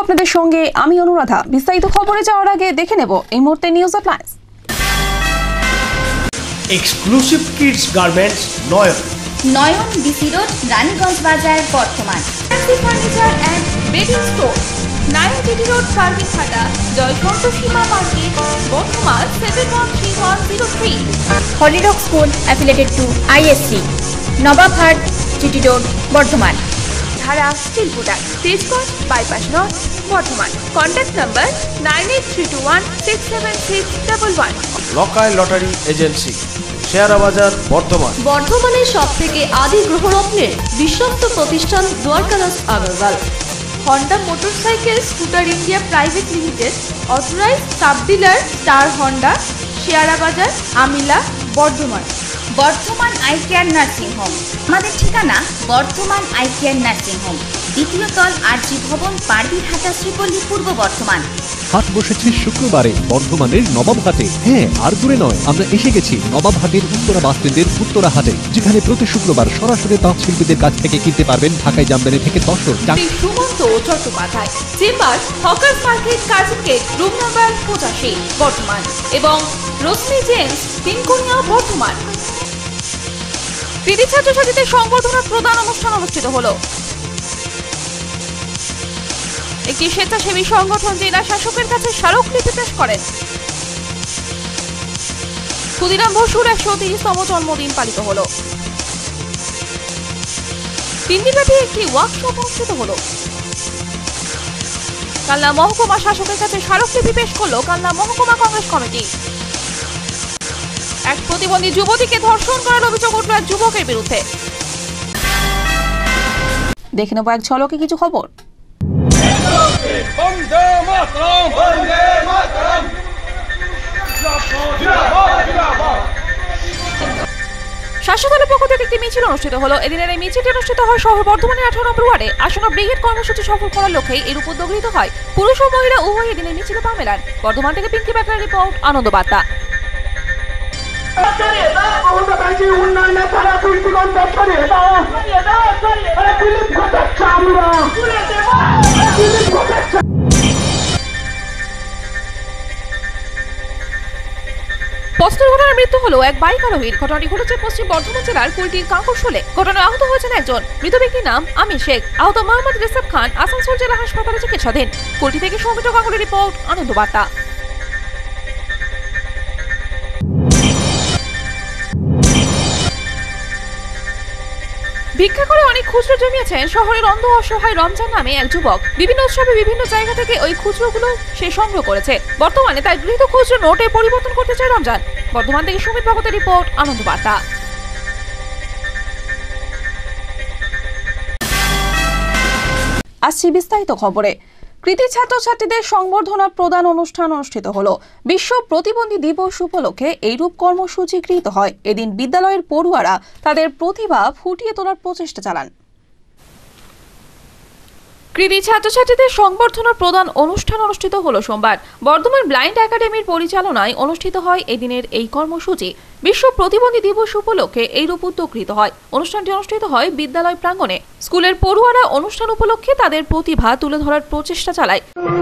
আপনাদের সঙ্গে আমি অনুরাধা। বিস্তারিত খবরে যাওয়ার আগে দেখে নেব এই মুহূর্তে news headlines. Exclusive kids garments Nayan DC road, Raniganj Bazar, Bardhaman. Furniture and bedding store, Narayanganj road, Karbighata, জয়কণ্ঠ সীমা মার্কেট, বর্ধমান 713103। হলিডক school affiliated to ISC, Nababhat, GT road, Bardhaman. Dhara steel product, Tejganj bypass road, Bardhaman. Contact number 9832167611। লকাই লটারি এজেন্সি, শেয়ারা বাজার, বর্ধমান। বর্ধমানের সবথেকে আদি গ্রহরত্নের বিশ্বস্ত প্রতিষ্ঠান Dwarkadas Agarwal. Honda motorcycle scooter India private limited, authorised sub dealer star Honda, Sehara Bazar, Amila, Bardhaman. Bardhaman eye care nursing home, আমাদের ঠিকানা Bardhaman eye care nursing home, দ্বিতীয় তল আরজি ভবন, পারবিরহাটা, শ্রীপল্লী, পূর্ব বর্ধমান। হাট বসেছে শুক্রবারে বর্ধমানের নবাবহাটে। হ্যাঁ, আর দূরে নয়, আমরা এসে গেছি নবাবহাটের উত্তরা বাস স্ট্যান্ডের উত্তরা হাটে, যেখানে প্রতি শুক্রবার সরাসরি তাঁত শিল্পীদের কাছ থেকে কিনতে পারবেন ঢাকায় জামদানি থেকে tussar. Sumanta Chattopadhyay chamber, hawkers market, Curzon gate, room number 85, Bardhaman, এবং রশ্মি জেন্টস, তিনকোনিয়া, বর্ধমান। কৃতি ছাত্রছাত্রীদের সংবর্ধনা প্রদান অনুষ্ঠান অনুষ্ঠিত হলো। একটি স্বেচ্ছাসেবী সংগঠন জেলা শাসকের কাছে স্মারকলিপি পেশ করেন। ক্ষুদিরাম বসুর 130তম জন্মদিন পালিত হলো। 3 দিনব্যাপী একটি ওয়ার্কশপ অনুষ্ঠিত হলো। কালনা মহকুমা শাসকের কাছে স্মারকলিপি পেশ করলো কালনা মহকুমা কংগ্রেস কমিটি। এক প্রতিবন্ধী যুবতীকে ধর্ষণ করার অভিযোগ উঠল এক যুবকের বিরুদ্ধে। দেখে নেব এক ঝলকে কিছু খবর। শাসক দলের পক্ষ থেকে একটি মিছিল অনুষ্ঠিত হলো। এদিনের এই মিছিলটি অনুষ্ঠিত হয় শহর বর্ধমানের 18 নম্বর ওয়ার্ডে। আসন্ন ব্রিগেড কর্মসূচি সফল করার লক্ষ্যে এর উপর উদ্যোগ হয়। পুরুষ ও মহিলা উভয় এদিনের মিছিলে পা মেলান। বর্ধমান থেকে পিঙ্কি বাটলার রিপোর্ট, আনন্দ বার্তা। পথ দুর্ঘটনায় মৃত্যু হলো এক বাইক আরোহীর। ঘটনাটি ঘটেছে পশ্চিম বর্ধমান জেলার কুলটির কাঁকরশোলে। ঘটনায় আহত হয়েছেন একজন। মৃত ব্যক্তির নাম আমির শেখ। আহত মোহাম্মদ রেসাব খান আসানসোল জেলা হাসপাতালে চিকিৎসাধীন। কুলটি থেকে সৌমিত গাঙ্গুলির রিপোর্ট, আনন্দ বার্তা। ভিক্ষা করে অনেক খুচরো জমিয়েছেন শহরের অন্ধ অসহায় রমজান নামে এক যুবক। বিভিন্ন উৎসবে বিভিন্ন জায়গা থেকে ওই খুচরোগুলো সে সংগ্রহ করেছে। বর্তমানে তার গৃহীত খুচরো নোটে পরিবর্তন করতে চায় রমজান। বর্ধমান থেকে সুমিত ভগতের রিপোর্ট, আনন্দ বার্তা। আসছি বিস্তারিত খবরে। কৃতি ছাত্রছাত্রীদের সংবর্ধনা প্রদান অনুষ্ঠান অনুষ্ঠিত হলো। বিশ্ব প্রতিবন্ধী দিবস উপলক্ষে এইরূপ কর্মসূচি গৃহীত হয়। এদিন বিদ্যালয়ের পড়ুয়ারা তাদের প্রতিভা ফুটিয়ে তোলার প্রচেষ্টা চালান। কৃতি ছাত্রছাত্রীদের সংবর্ধনা প্রদান অনুষ্ঠান অনুষ্ঠিত হলো সোমবার। বর্ধমান ব্লাইন্ড একাডেমির পরিচালনায় অনুষ্ঠিত হয় এদিনের এই কর্মসূচি। বিশ্ব প্রতিবন্ধী দিবস উপলক্ষে এইরূপ উদ্যোগ গৃহীত হয়। অনুষ্ঠানটি অনুষ্ঠিত হয় বিদ্যালয় প্রাঙ্গণে। স্কুলের পড়ুয়ারা অনুষ্ঠান উপলক্ষে তাদের প্রতিভা তুলে ধরার প্রচেষ্টা চালায়।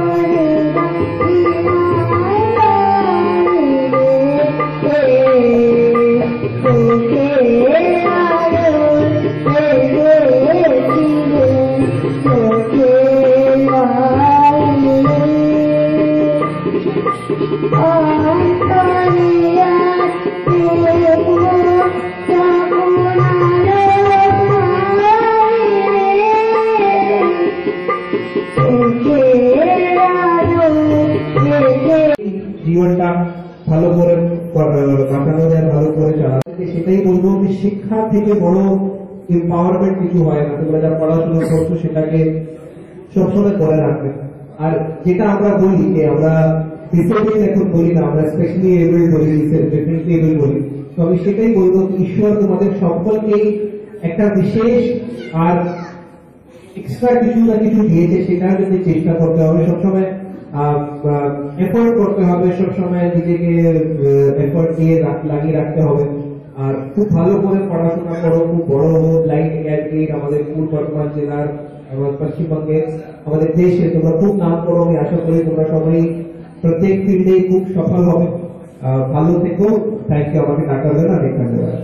জীবনটা ভালো করে কাটানো যায়, ভালো করে চালাতে। সেটাই বলবো যে শিক্ষা থেকে বড় এম্পাওয়ারমেন্ট কিছু হয় না। তোমরা যা পড়াশোনা করছো সেটাকে সবসময় করে রাখবে। আর যেটা আমরা বলি যে আমরা ডিসেবল এখন বলি না, আমরা স্পেশালি এবল বলি, ডেফিনেটলি এবল বলি। তো আমি সেটাই বলবো, ঈশ্বর তোমাদের সকলকেই একটা বিশেষ আর এক্সট্রা কিছু না কিছু দিয়েছে, সেটার জন্য চেষ্টা করতে হবে। সবসময় এফোর্ট করতে হবে, সবসময় নিজেকে এফোর্ট দিয়ে লাগিয়ে রাখতে হবে। আর খুব ভালো করে পড়াশোনা করো, খুব বড় হোক। ব্লাইন্ড একাডেমি আমাদের পূর্ব বর্ধমান জেলার আমার পশ্চিমবঙ্গে আমাদের দেশে তোমরা খুব নাম করো। আমি আশা করি তোমরা সবাই প্রত্যেক ফিল্ডে খুব সফল হবে। ভালো থেকো। থ্যাংক ইউ আমাকে ডাকার জন্য অনেক ধন্যবাদ।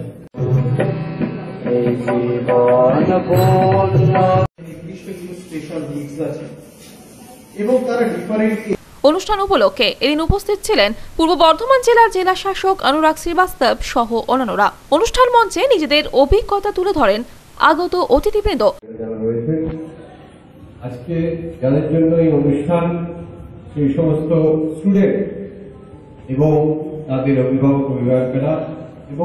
এবং তারা ডিফারেন্ট অনুষ্ঠান উপলক্ষে এদিন উপস্থিত ছিলেন পূর্ব বর্ধমান জেলার জেলা শাসক অনুরাগ শ্রীবাস্তব সহ অন্যান্যরা। অনুষ্ঠান মঞ্চে নিজেদের অভিজ্ঞতা তুলে ধরেন আগত অতিথিবৃন্দ। আজকে যাদের জন্য এই অনুষ্ঠান, সেই সমস্ত স্টুডেন্ট এবং তাদের অভিভাবক অভিভাবকেরা এবং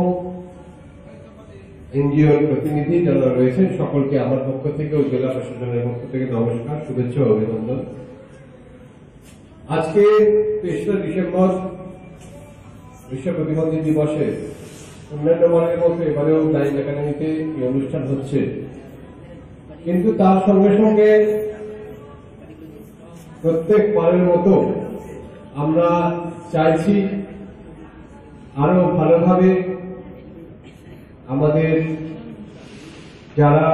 এনজিওর প্রতিনিধি যারা রয়েছেন সকলকে আমার পক্ষ থেকে ও জেলা প্রশাসনের পক্ষ থেকে নমস্কার, শুভেচ্ছা ও অভিনন্দন। আজকে ৩০ ডিসেম্বর বিশ্ব প্রতিবন্ধী দিবসে অন্যান্য বারের মতো এবারেও লাইভ একাডেমিতে এই অনুষ্ঠান হচ্ছে, কিন্তু তার সঙ্গে সঙ্গে প্রত্যেক বারের মতো আমরা চাইছি আরো ভালোভাবে আমাদের যারা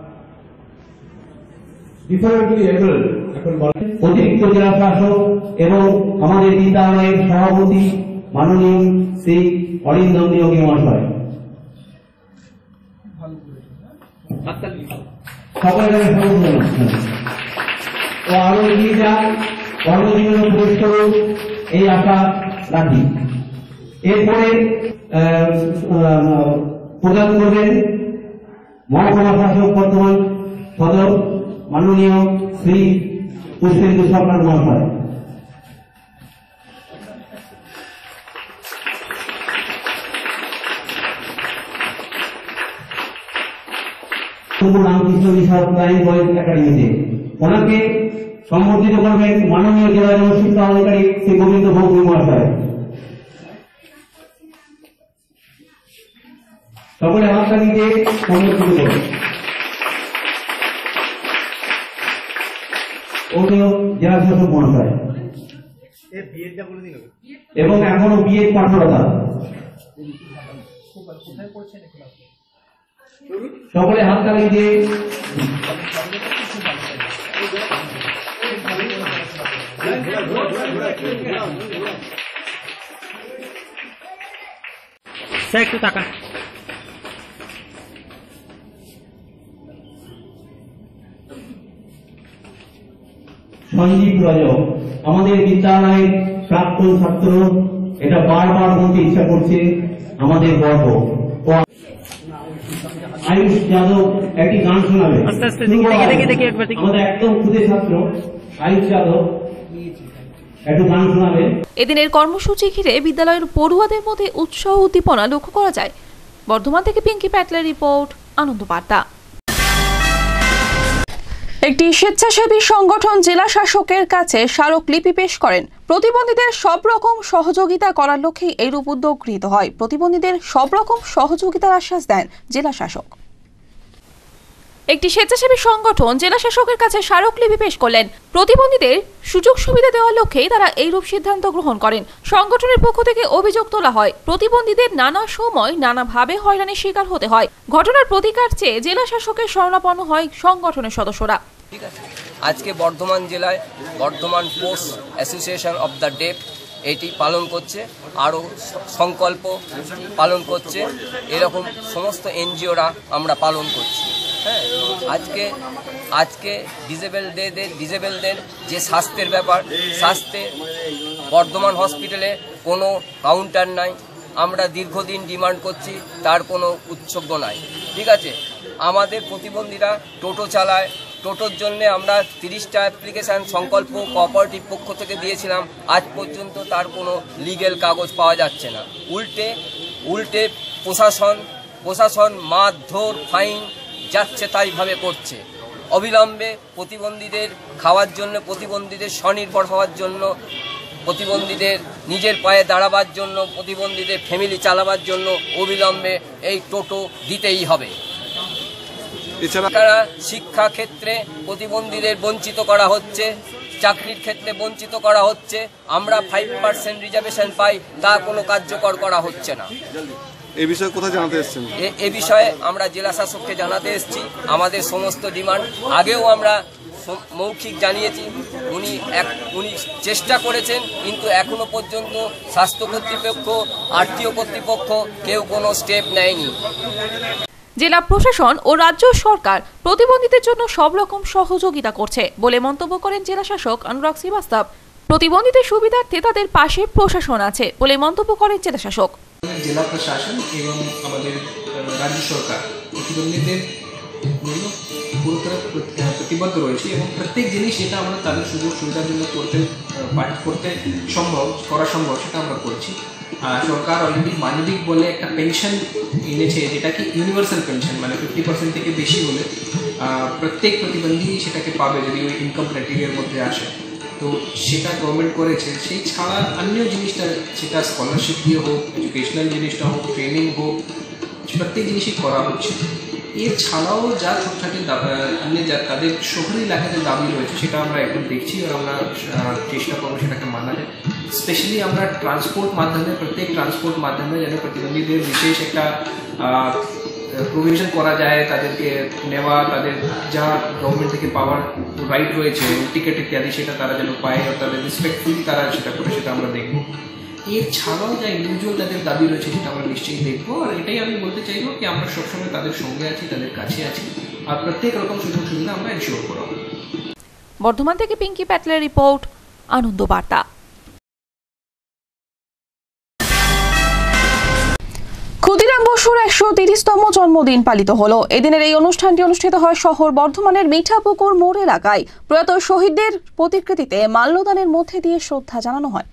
ডিফারেন্টলি এবল এখন অতিরিক্ত জেলা শাসক এবং আমাদের বিদ্যালয়ের সভাপতি মাননীয় শ্রী অরিন্দম নিয়োগী মহাশয়, সকলের ও আরো এগিয়ে যান, কর্মজীবনে প্রবেশ করুন এই আশা রাখি। এরপরে প্রদান করবেন মহকুমা শাসক বর্তমান সদর মাননীয় শ্রী পুষ্পেন্দু সরকার মহাশয়। রামকৃষ্ণ মিশন ক্রাইম বয়েজ একাডেমিতে ওনাকে সম্বর্ধিত করবেন মাননীয় জেলা জনশিক্ষা অধিকারী শ্রী গোবিন্দ ভৌমিক মহাশয়। সকলে হাততালি দিয়ে সম্বর্ধিত করবেন। জেলা শাসক মহাশয় এবং এখনো বিএড পাঠরতা সকলে হাততালি দিয়ে একটু টাকা সঞ্জীব রজক আমাদের বিদ্যালয়ের প্রাক্তন ছাত্র, এটা বারবার বলতে ইচ্ছা করছে, আমাদের গর্ব। আয়ুষ যাদব একটি গান শোনাবে, আমাদের একদম খুদে ছাত্র আয়ুষ যাদব একটু গান শোনাবে। এদিনের কর্মসূচি ঘিরে বিদ্যালয়ের পড়ুয়াদের মধ্যে উৎসাহ উদ্দীপনা লক্ষ্য করা যায়। বর্ধমান থেকে পিঙ্কি প্যাটলের রিপোর্ট, আনন্দ বার্তা। একটি স্বেচ্ছাসেবী সংগঠন জেলা শাসকের কাছে স্মারকলিপি পেশ করেন। প্রতিবন্ধীদের সব রকম সহযোগিতা করার লক্ষ্যে এইরূপ উদ্যোগ গৃহীত হয়। প্রতিবন্ধীদের সব রকম সহযোগিতার আশ্বাস দেন জেলা শাসক। একটি স্বেচ্ছাসেবী সংগঠন জেলা শাসকের কাছে স্মারকলিপি পেশ করলেন। প্রতিবন্ধীদের সুযোগ সুবিধা দেওয়ার লক্ষ্যেই তারা এইরূপ সিদ্ধান্ত গ্রহণ করেন। সংগঠনের পক্ষ থেকে অভিযোগ তোলা হয়, প্রতিবন্ধীদের নানা সময় নানাভাবে হয়রানির শিকার হতে হয়। ঘটনার প্রতিকার চেয়ে জেলা শাসকের শরণাপন্ন হয় সংগঠনের সদস্যরা। আজকে বর্ধমান জেলায় Bardhaman sports association of the deaf এটি পালন করছে, আরও সংকল্প পালন করছে, এরকম সমস্ত এনজিওরা আমরা পালন করছি। হ্যাঁ, আজকে ডিসেবলদের যে স্বাস্থ্যের ব্যাপার, স্বাস্থ্যে বর্ধমান হসপিটালে কোনো কাউন্টার নাই। আমরা দীর্ঘদিন ডিমান্ড করছি, তার কোনো উৎসর্গ নাই। ঠিক আছে, আমাদের প্রতিবন্ধীরা টোটো চালায়, টোটোর জন্য আমরা 30টা অ্যাপ্লিকেশান সংকল্প কোঅপারেটিভ পক্ষ থেকে দিয়েছিলাম, আজ পর্যন্ত তার কোনো লিগ্যাল কাগজ পাওয়া যাচ্ছে না। উল্টে প্রশাসন মারধর, ফাইন যাচ্ছে তাইভাবে করছে। অবিলম্বে প্রতিবন্ধীদের খাওয়ার জন্য, প্রতিবন্ধীদের স্বনির্ভর হওয়ার জন্য, প্রতিবন্ধীদের নিজের পায়ে দাঁড়াবার জন্য, প্রতিবন্ধীদের ফ্যামিলি চালাবার জন্য অবিলম্বে এই টোটো দিতেই হবে। এছাড়া শিক্ষা ক্ষেত্রে প্রতিবন্ধীদের বঞ্চিত করা হচ্ছে, চাকরির ক্ষেত্রে বঞ্চিত করা হচ্ছে। আমরা 5% রিজার্ভেশন পাই, তা কোনো কার্যকর করা হচ্ছে না। এই বিষয়ে কোথায় জানাতে এসেছেন? এ বিষয়ে আমরা জেলা শাসককে জানাতে এসেছি আমাদের সমস্ত ডিমান্ড। আগেও আমরা মৌখিক জানিয়েছি, উনি চেষ্টা করেছেন, কিন্তু এখনো পর্যন্ত স্বাস্থ্য কর্তৃপক্ষ, আরটিও কর্তৃপক্ষ কেউ কোনো স্টেপ নেয়নি। জেলা প্রশাসন ও রাজ্য সরকার প্রতিবন্ধীদের জন্য সব রকম সহযোগিতা করছে বলে মন্তব্য করেন জেলা শাসক অনুরাগ শ্রীবাস্তব। প্রতিবন্ধীদের সুবিধার্থে তাদের পাশে প্রশাসন আছে বলে মন্তব্য করেন জেলা শাসক। জেলা প্রশাসন এবং আমাদের রাজ্য সরকার প্রতিবন্ধীদের পুরোপুরি প্রতিবদ্ধ রয়েছে এবং প্রত্যেক জিনিস যেটা আমরা তাদের সুযোগ সুবিধার জন্য করা সম্ভব সেটা আমরা করছি। সরকার অলরেডি মানবিক বলে একটা পেনশন এনেছে, যেটা কি ইউনিভার্সাল পেনশন, মানে 50% থেকে বেশি হলে প্রত্যেক প্রতিবন্ধী সেটাকে পাবে যদি ওই ইনকাম ক্রাইটেরিয়ার মধ্যে আসে। তো সেটা গভর্নমেন্ট করেছে। সেই ছাড়া অন্য জিনিসটা, সেটা স্কলারশিপ দিয়ে হোক, এডুকেশনাল জিনিসটা হোক, ট্রেনিং হোক, প্রত্যেক জিনিসই করা হচ্ছে। এছাড়াও যা ছোটখাটো যা তাদের শহরি এলাকাতে দাবি রয়েছে সেটা আমরা একটু দেখছি আর আমরা চেষ্টা করবো সেটাকে মানা যায়। স্পেশালি আমরা ট্রান্সপোর্ট মাধ্যমে, প্রত্যেক ট্রান্সপোর্ট মাধ্যমে যেন প্রতিবন্ধীদের বিশেষ একটা প্রভিশন করা যায়, তাদেরকে নেওয়া, তাদের যা গভর্নমেন্ট থেকে পাওয়ার রাইট রয়েছে, টিকিট ইত্যাদি, সেটা তারা যেন পায় আর তাদের রেসপেক্টফুলি তারা সেটা করে, সেটা আমরা দেখব। এছাড়াও যা ইন্ডিভিজুয়াল তাদের দাবি রয়েছে সেটা আমরা নিশ্চয়ই দেখবো। আর এটাই আমি বলতে চাইবো কি আমরা সবসময় তাদের সঙ্গে আছি, তাদের কাছে আছি, আর প্রত্যেক রকম সুযোগ সুবিধা আমরা এনশিওর করব। বর্ধমান থেকে পিঙ্কি প্যাটেলের রিপোর্ট, আনন্দ বার্তা। ক্ষুদিরাম বসুর 130তম জন্মদিন পালিত হলো। এদিনের এই অনুষ্ঠানটি অনুষ্ঠিত হয় শহর বর্ধমানের মিঠাপুকুর মোড় এলাকায়। প্রয়াত শহীদদের প্রতিকৃতিতে মাল্যদানের মধ্যে দিয়ে শ্রদ্ধা জানানো হয়।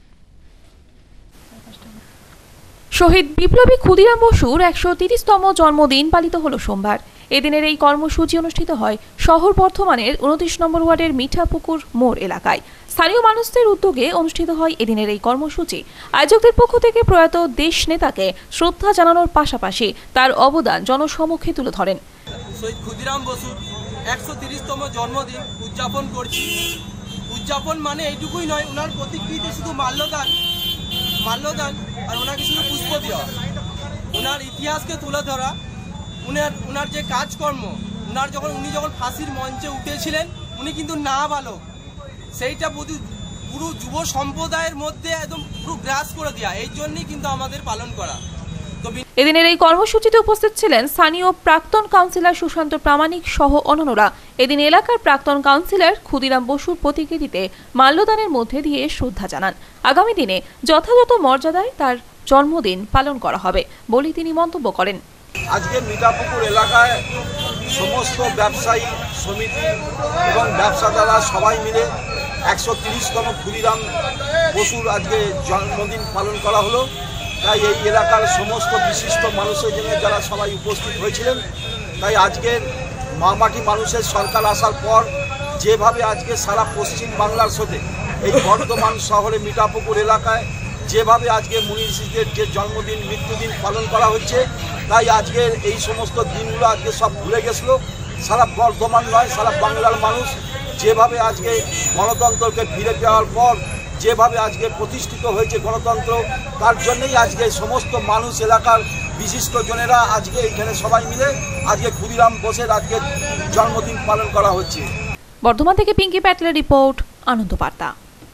শহীদ বিপ্লবী ক্ষুদিরাম বসুর 130তম জন্মদিন পালিত হলো সোমবার। এদিনের এই কর্মসূচি অনুষ্ঠিত হয় শহর বর্ধমানের 29 নম্বর ওয়ার্ডের মিঠাপুকুর মোড় এলাকায়। স্থানীয় মানুষদের উদ্যোগে অনুষ্ঠিত হয় এদিনের এই কর্মসূচি। আয়োজকদের পক্ষ থেকে প্রয়াত দেশ নেতাকে শ্রদ্ধা জানানোর পাশাপাশি তার অবদান জনসমক্ষে তুলে ধরেন। শহীদ ক্ষুদিরাম বসুর 130তম জন্মদিন উদযাপন করছি। উদযাপন মানে এইটুকুই নয়, ওনার প্রতিকৃতিতে শুধু মাল্যদান আর ওনাকে শুধু পুষ্প দেওয়া, ওনার ইতিহাসকে তুলে ধরা, ওনার যে কাজকর্ম, উনি যখন ফাঁসির মঞ্চে উঠেছিলেন, উনি কিন্তু না বালক, সেইটা পুরো যুব সম্প্রদায়ের মধ্যে একদম পুরো গ্রাস করে দেওয়া, এই জন্যই কিন্তু আমাদের পালন করা। এদিনের এই কর্মসূচিতে উপস্থিত ছিলেন স্থানীয় প্রাক্তন কাউন্সিলর সুশান্ত প্রামাণিক সহ অন্যান্যরা। এদিন এলাকার প্রাক্তন কাউন্সিলর ক্ষুদিরাম বসুর প্রতিকৃতিতে মাল্যদানের মধ্যে দিয়ে শ্রদ্ধা জানান। আগামী দিনে যথাযথ মর্যাদায় তার জন্মদিন পালন করা হবে বলে তিনি মন্তব্য করেন। আজকে মিঠাপুকুর এলাকায় সমস্ত ব্যবসায়ী সমিতি এবং ব্যবসাদাররা সবাই মিলে 130তম ক্ষুদিরাম বসুর আজকে জন্মদিন পালন করা হলো। তাই এই এলাকার সমস্ত বিশিষ্ট মানুষের জন্য যারা সবাই উপস্থিত হয়েছিলেন, তাই আজকের মামাটি মানুষের সরকার আসার পর যেভাবে আজকে সারা পশ্চিম বাংলার সাথে এই বর্ধমান শহরে মিঠাপুকুর এলাকায় যেভাবে আজকে মুনিষীদের যে জন্মদিন মৃত্যুদিন পালন করা হচ্ছে, তাই আজকের এই সমস্ত দিনগুলো আজকে সব ভুলে গেছিলো। সারা বর্ধমান নয়, সারা বাংলার মানুষ যেভাবে আজকে গণতন্ত্রকে ফিরে পাওয়ার পর যেভাবে আজকে প্রতিষ্ঠিত হয়েছে গণতন্ত্র, তার জন্যই আজকে সমস্ত মানুষ এলাকার বিশিষ্ট জনেরা আজকে এখানে সবাই মিলে আজকে ক্ষুদিরাম বসুর আজকে জন্মদিন পালন করা হচ্ছে। বর্ধমান থেকে পিঙ্কি প্যাটেলের রিপোর্ট, আনন্দ বার্তা।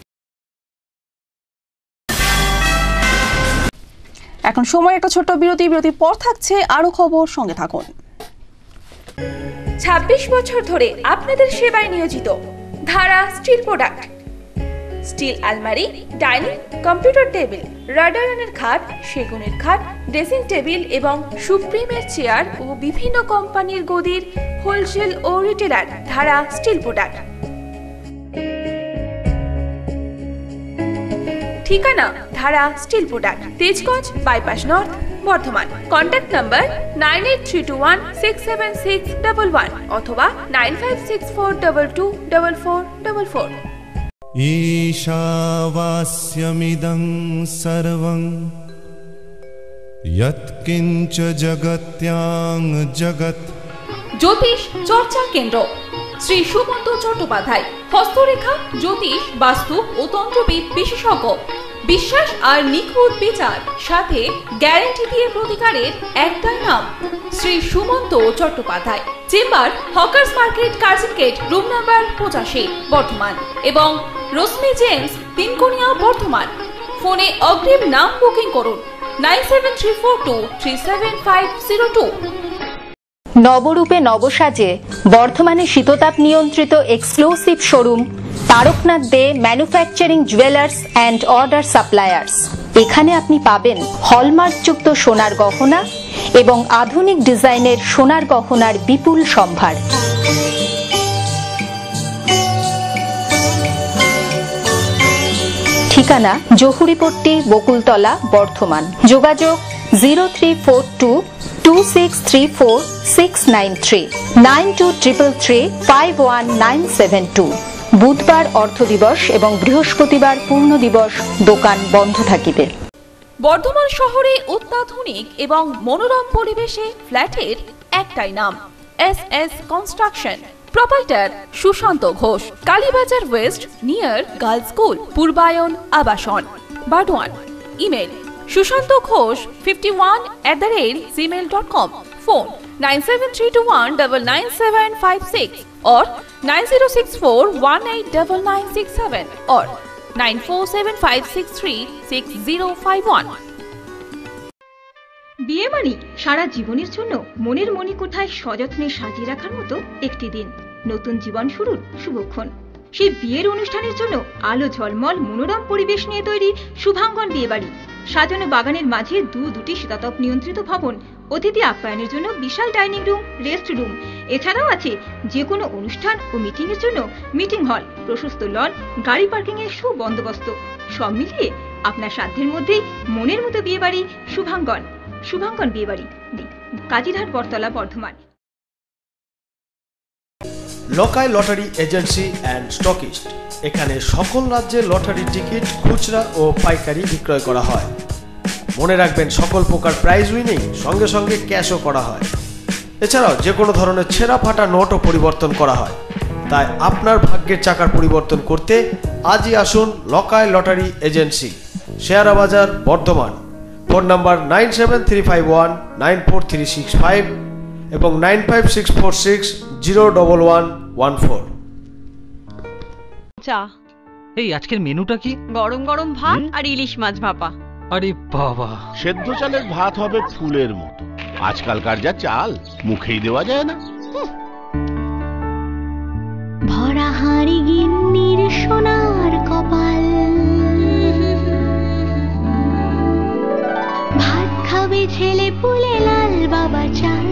এখন সময় একটা ছোট্ট বিরতির পর থাকছে আরো খবর, সঙ্গে থাকুন। 26 বছর ধরে আপনাদের সেবায় নিয়োজিত ধারা স্টিল প্রোডাক্ট, স্টিল আলমারি, ডাইনিং, কম্পিউটার টেবিল, রাডারানের খাট, সেগুনের খাট, ড্রেসিং টেবিল এবং সুপ্রিমের চেয়ার ও বিভিন্ন কোম্পানির গদির হোলসেল ও রিটেলার ধারা স্টিল প্রোডাক্ট। ঠিকানা Dhara steel product, Tejganj bypass north, Bardhaman. Contact number 9832167611 অথবা 9564224444। ईशावास्यमिदं सर्वं यत्किञ्च जगत्यां जगत्। জ্যোতিষ চর্চা কেন্দ্র শ্রী সুমন্ত চট্টোপাধ্যায়, হস্তরেখা, জ্যোতিষ, বাস্তু ও তন্ত্রবিদ বিশেষজ্ঞ। বিশ্বাস আর নিখুঁত বিচার সাথে গ্যারান্টি দিয়ে প্রতিকারের একটাই নাম, Shri Sumanta Chattopadhyay. Chamber hawkers market, Curzon gate, room number 85, Bardhaman এবং রশ্মি জেমস, তিনকোনিয়া, বর্ধমান। ফোনে অগ্রিম নাম বুকিং করুন 9734237502। নবরূপে নবসাজে বর্ধমানে শীততাপ নিয়ন্ত্রিত exclusive showroom Tarakanath De manufacturing jewellers and order suppliers. এখানে আপনি পাবেন হলমার্কযুক্ত সোনার গহনা এবং আধুনিক ডিজাইনের সোনার গহনার বিপুল সম্ভার। ঠিকানা জহুরিপট্টি, বকুলতলা, বর্ধমান। যোগাযোগ 03422634,693 9233351972। বুধবার অর্থ দিবস এবং বৃহস্পতিবার পূর্ণ দিবস দোকান বন্ধ থাকিবে। বর্ধমান শহরে অত্যাধুনিক এবং মনোরম পরিবেশে ফ্ল্যাটের একটাই নাম, SS construction. Proprietor Sushanta Ghosh, Kalibazar west, near girls school, Purbayan Abasan, Bardhaman. Email sushantoghos51@gmail.com। Phone 9732199756 or 9064189967 or 9475636051। বিয়ে মানে সারা জীবনের জন্য মনের মণিকোঠায় সযত্নে সাজিয়ে রাখার মতো একটি দিন, নতুন জীবন শুরুর শুভক্ষণ। সেই বিয়ের অনুষ্ঠানের জন্য আলো ঝলমল মনোরম পরিবেশ নিয়ে তৈরি শুভাঙ্গন বিয়েবাড়ি। সাজানো বাগানের মাঝে দুটি শীতাতপ নিয়ন্ত্রিত ভবন, অতিথি আপ্যায়নের জন্য বিশাল ডাইনিং রুম, রেস্ট রুম। এছাড়াও আছে যে কোনো অনুষ্ঠান ও মিটিং এর জন্য মিটিং হল, প্রশস্ত লন, গাড়ি পার্কিং এর সুবন্দোবস্ত। সব মিলিয়ে আপনার সাধ্যের মধ্যেই মনের মতো বিয়েবাড়ি শুভাঙ্গন। শুভাঙ্গন বিয়েবাড়ি, Kazirhat, Battala, Bardhaman. Local lottery agency and stockist. এখানে সকল রাজ্যের লটারির টিকিট খুচরা ও পাইকারি বিক্রয় করা হয়। মনে রাখবেন, সকল প্রকার প্রাইজ উইনিং সঙ্গে সঙ্গে ক্যাশও করা হয়। এছাড়াও যে কোনো ধরনের ছেঁড়া ফাটা নোটও পরিবর্তন করা হয়। তাই আপনার ভাগ্যের চাকার পরিবর্তন করতে আজই আসুন local lottery agency, Sehara Bazar, Bardhaman. Phone number 9735194365 এবং 9564601114। চা। এই আজকের মেনুটা কি? গরম গরম ভাত আর ইলিশ মাছ ভাপা। আরে বাবা, সেদ্ধ চালের ভাত হবে ফুলের মতো। আজকালকার যা চাল, মুখেই দেওয়া যায় না। ভরা হাঁড়ি গিন্নির সোনার কপাল, ভাত খাবে ছেলে পুলে লাল বাবা চাল।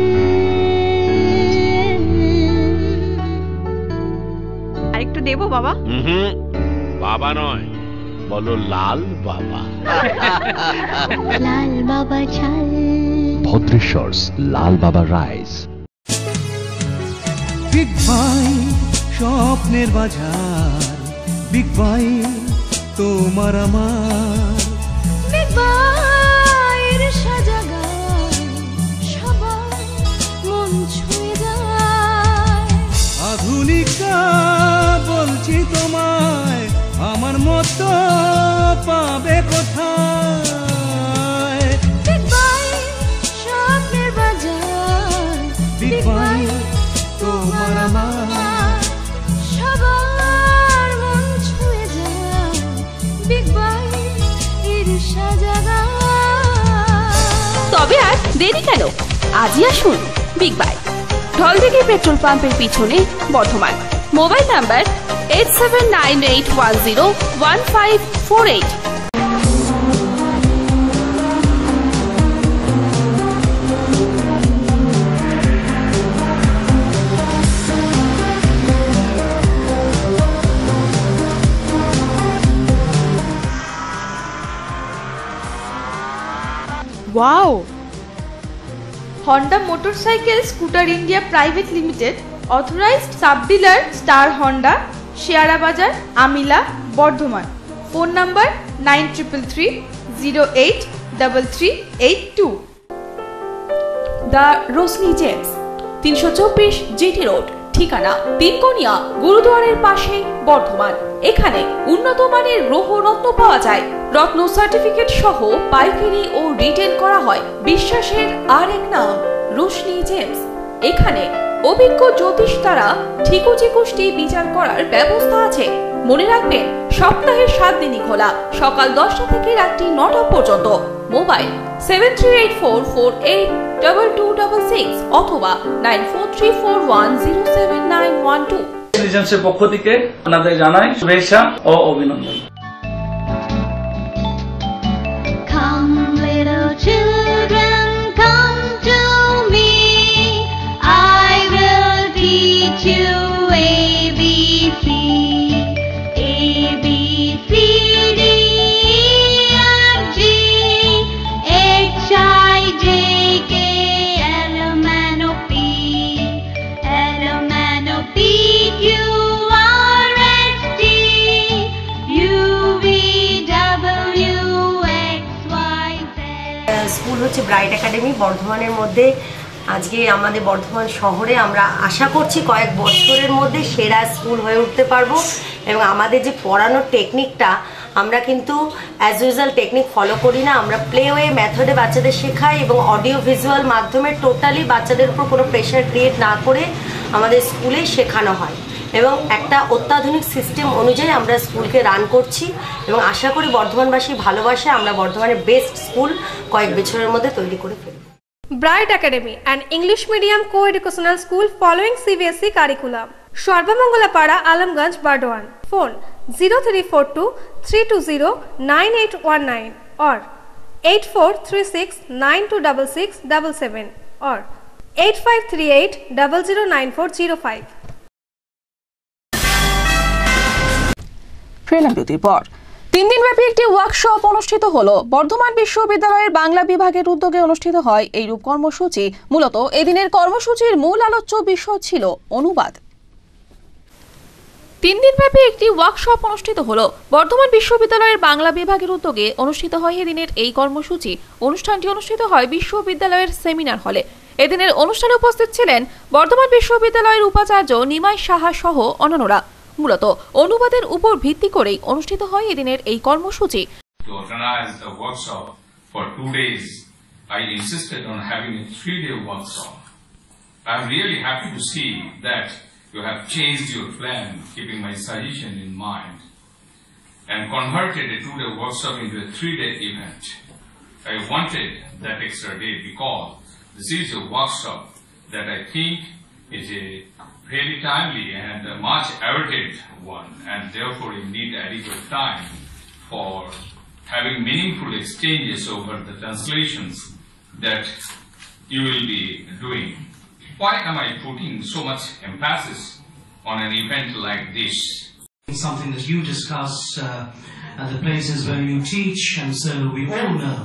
আরেকটু দেবো বাবা? বাবা নয়, বলো লাল বাবা। লাল বাবা চাল। ভদ্রেশ্বরস লাল বাবা রাইস। বিগ বাই স্বপ্নের বাজার, বিগ বাই তোমার আমার। বিগ বাইয়ের সাজাগায় সবার মন ছুঁয়ে যায়। আধুনিকা বলছি তোমায়, আমার মতো পাবে কোথায়? বিগ বাই স্বপ্নের বাজার, বিগ বাই তোমার আমার। সবার মন ছুঁয়ে যায়। বিগ বাইয়ের সাজাগায়। তবে আর দেরি কেন, আজই আসুন বিগ বাই, ঢলদিঘি পেট্রোল পাম্পের পিছনে, Bardhaman. Mobile number 8798101548। Wow! Honda motorcycle scooter India private limited, authorised sub dealer star Honda, Sehara Bazar, Amila, Bardhaman. Phone number 9333083382। The Roshni gems, 324 GT road. ঠিকানা তিনকোনিয়া গুরুদুয়ারের পাশে, বর্ধমান। এখানে উন্নত মানের গ্রহ রত্ন পাওয়া যায়। রত্ন সার্টিফিকেট সহ পাইকারি ও রিটেল করা হয়। বিশ্বাসের আরেক নাম রোশনি জেমস। এখানে অভিজ্ঞ জ্যোতিষ দ্বারা ঠিকুজি কুষ্টি বিচার করার ব্যবস্থা আছে। মনে রাখবেন, সপ্তাহের 7 দিনই খোলা, সকাল 10টা থেকে রাত্রি 9টা পর্যন্ত। মোবাইল 7384482266 অথবা 9434107912। এজেন্সির পক্ষ থেকে আপনাদের জানাই শুভেচ্ছা ও অভিনন্দন। Come little children, come to me. I will teach you ABC. A, B, C, D, E, F, G, H, I, J, K, L, M, N, O, P, L, M, N, O, P, Q, R, S, T, U, V, W, X, Y, Z. School হচ্ছে bright academy বর্ধমানের মধ্যে। আজকে আমাদের বর্ধমান শহরে আমরা আশা করছি কয়েক বছরের মধ্যে সেরা স্কুল হয়ে উঠতে পারবো। এবং আমাদের যে পড়ানোর টেকনিকটা, আমরা কিন্তু অ্যাজ ইউজুয়াল টেকনিক ফলো করি না, আমরা প্লে ওয়ে মেথডে বাচ্চাদের শেখাই এবং অডিও ভিজুয়াল মাধ্যমে টোটালি বাচ্চাদের উপর কোনো প্রেশার ক্রিয়েট না করে আমাদের স্কুলে শেখানো হয়। এবং একটা অত্যাধুনিক সিস্টেম অনুযায়ী আমরা স্কুলকে রান করছি এবং আশা করি বর্ধমানবাসী ভালোবাসে আমরা বর্ধমানের বেস্ট স্কুল কয়েক বছরের মধ্যে তৈরি করে ফেলব। Bright Academy, an English medium co-educational school following CBSE curriculum. Sharbamangala Alamganj, Bardwan. Phone 0342 320 9819 or 8436 926677 or 8538 009405. বিরতির পর 3 দিনব্যাপী একটি ওয়ার্কশপ অনুষ্ঠিত হলো। বর্ধমান বিশ্ববিদ্যালয়ের বাংলা বিভাগের উদ্যোগে অনুষ্ঠিত হয় এই রূপ কর্মসূচি। মূলত এদিনের কর্মসূচির মূল আলোচ্য বিষয় ছিল অনুবাদ। 3 দিনব্যাপী একটি ওয়ার্কশপ অনুষ্ঠিত হলো। বর্ধমান বিশ্ববিদ্যালয়ের বাংলা বিভাগের উদ্যোগে অনুষ্ঠিত হয় এদিনের এই কর্মসূচি। অনুষ্ঠানটি অনুষ্ঠিত হয় বিশ্ববিদ্যালয়ের সেমিনার হলে। এদিনের অনুষ্ঠানে উপস্থিত ছিলেন বর্ধমান বিশ্ববিদ্যালয়ের উপাচার্য নিমাই সাহা সহ অন্যান্যরা। মূলত অনুবাদের উপর ভিত্তি করেই অনুষ্ঠিত হয় এদিনের এই কর্মসূচি। To organize a workshop for 2 days, I insisted on having a 3-day workshop. I'm really happy to see that you have changed your plan, keeping my suggestion in mind, and converted a 2-day workshop into a 3-day event. I wanted that extra day because this is a workshop that I think is a very timely and a much awaited one, and therefore you need adequate time for having meaningful exchanges over the translations that you will be doing. Why am I putting so much emphasis on an event like this? Something that you discuss at the places where you teach, and so we all know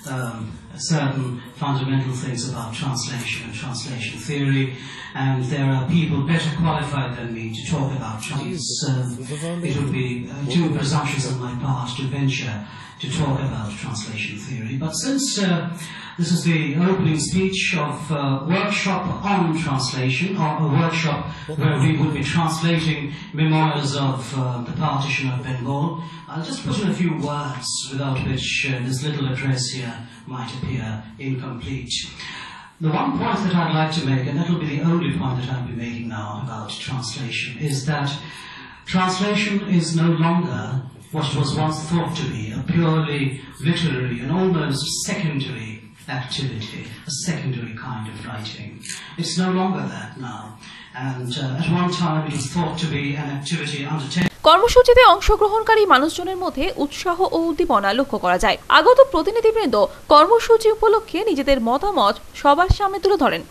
certain fundamental things about translation and translation theory, and there are people better qualified than me to talk about translation. It would be too presumptuous on my part to venture to talk about translation theory, but since this is the opening speech of a workshop on translation, or a workshop where we would be translating memoirs of the partition of Bengal, I'll just put in a few words without which this little address here might appear incomplete. The one point that I'd like to make, and that will be the only point that I'll be making now about translation, is that translation is no longer what it was once thought to be, a purely literary and almost secondary activity, a secondary kind of writing. It's no longer that now, and at one time it was thought to be an activity undertaken. কর্মসূচিতে অংশগ্রহণকারী মানুষজনের মধ্যে উৎসাহ ও উদ্দীপনা লক্ষ্য করা যায়। আগত প্রতিনিধিবৃন্দ কর্মসূচি উপলক্ষে নিজেদের মতামত সবার সামনে তুলে ধরেন।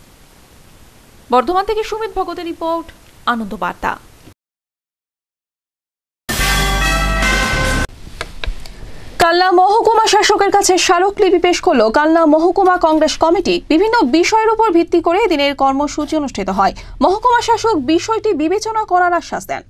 বর্ধমান থেকে সুমিত ভগতের রিপোর্ট, আনন্দ বার্তা। কালনা মহকুমা শাসকের কাছে স্মারকলিপি পেশ করল কালনা মহকুমা কংগ্রেস কমিটি। বিভিন্ন বিষয়ের উপর ভিত্তি করে দিনের কর্মসূচি অনুষ্ঠিত হয়। মহকুমা শাসক বিষয়টি বিবেচনা করার আশ্বাস দেন।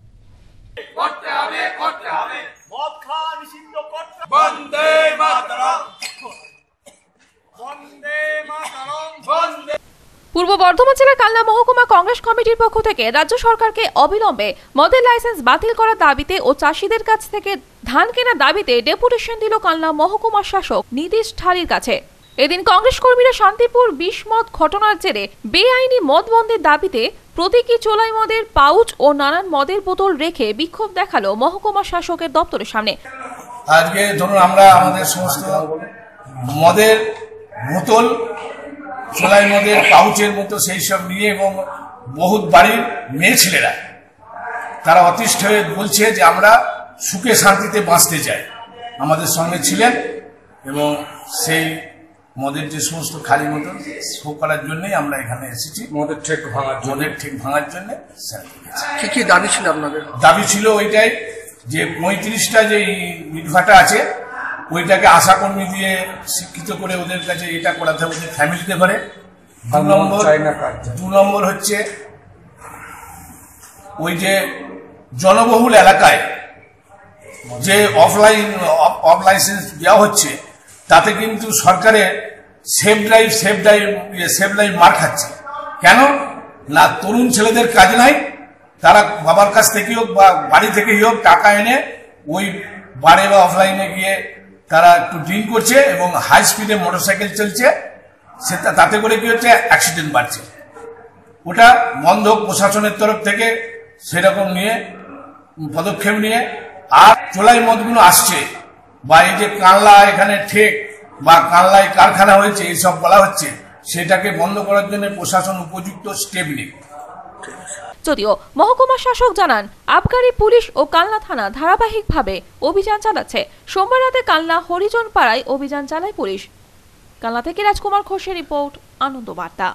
পূর্ব বর্ধমান জেলার কালনা মহকুমা কংগ্রেস কমিটির পক্ষ থেকে রাজ্য সরকারকে অবিলম্বে মদের লাইসেন্স বাতিল করার দাবিতে ও চাষিদের কাছ থেকে ধান কেনার দাবিতে ডেপুটেশন দিল কালনা মহকুমা শাসক নীতিশ ঢালির কাছে। এদিন কংগ্রেস কর্মীরা শান্তিপুর বিষমদ ঘটনার জেরে বেআইনি মদ বন্ধের দাবিতে প্রতীকী চোলাই মদের পাউচ ও নানান মদের বোতল রেখে বিক্ষোভ দেখালো মহকুমা শাসকের দপ্তরের সামনে। আজকে ধরুন আমরা আমাদের সমস্ত মদের বোতল, চোলাই মদের পাউচের মতো সেই সব নিয়ে এবং বহুত বাড়ির মেয়ে ছেলেরা তারা অতিষ্ঠ হয়ে বলছে যে আমরা সুখে শান্তিতে বাঁচতে চাই। আমাদের সঙ্গে ছিলেন এবং সেই মদের যে সমস্ত খালি বোতল শো করার জন্যই আমরা এখানে এসেছি। মদের ঠেক ভাঙার জন্য। কি কি দাবি ছিল আপনাদের? দাবি ছিল ওইটাই যে 35টা যে ইটভাটা আছে ওইটাকে আশাকর্মী দিয়ে শিক্ষিত করে ওদের কাছে এটা করাতে হবে, ওদের ফ্যামিলিতে করে। 2 নম্বর হচ্ছে ওই যে জনবহুল এলাকায় যে অফ লাইসেন্স দেওয়া হচ্ছে তাতে কিন্তু সরকারের সেফ ড্রাইভ মার খাচ্ছে। কেন না, তরুণ ছেলেদের কাজ নাই, তারা বাবার কাছ থেকে হোক বা বাড়ি থেকেই হোক টাকা এনে ওই বারে বা অফলাইনে গিয়ে তারা একটু ড্রিঙ্ক করছে এবং হাই স্পিডে মোটরসাইকেল চলছে, তাতে করে কি হচ্ছে অ্যাক্সিডেন্ট বাড়ছে। ওটা বন্ধ হোক প্রশাসনের তরফ থেকে, সেরকম নিয়ে পদক্ষেপ নিয়ে। আর চোলাই মদগুলো আসছে বা এই যে কানলা এখানে ঠেক বা কানলায় কারখানা হয়েছে এইসব বলা হচ্ছে, সেটাকে বন্ধ করার জন্য প্রশাসন উপযুক্ত স্টেপ নিক। যদিও মহকুমা শাসক জানান আবগারি পুলিশ ও কালনা থানা ধারাবাহিকভাবে অভিযান চালাচ্ছে। সোমবার রাতে কালনা হরিজন পাড়ায় অভিযান চালায় পুলিশ। কালনা থেকে রাজকুমার ঘোষের রিপোর্ট, আনন্দ বার্তা।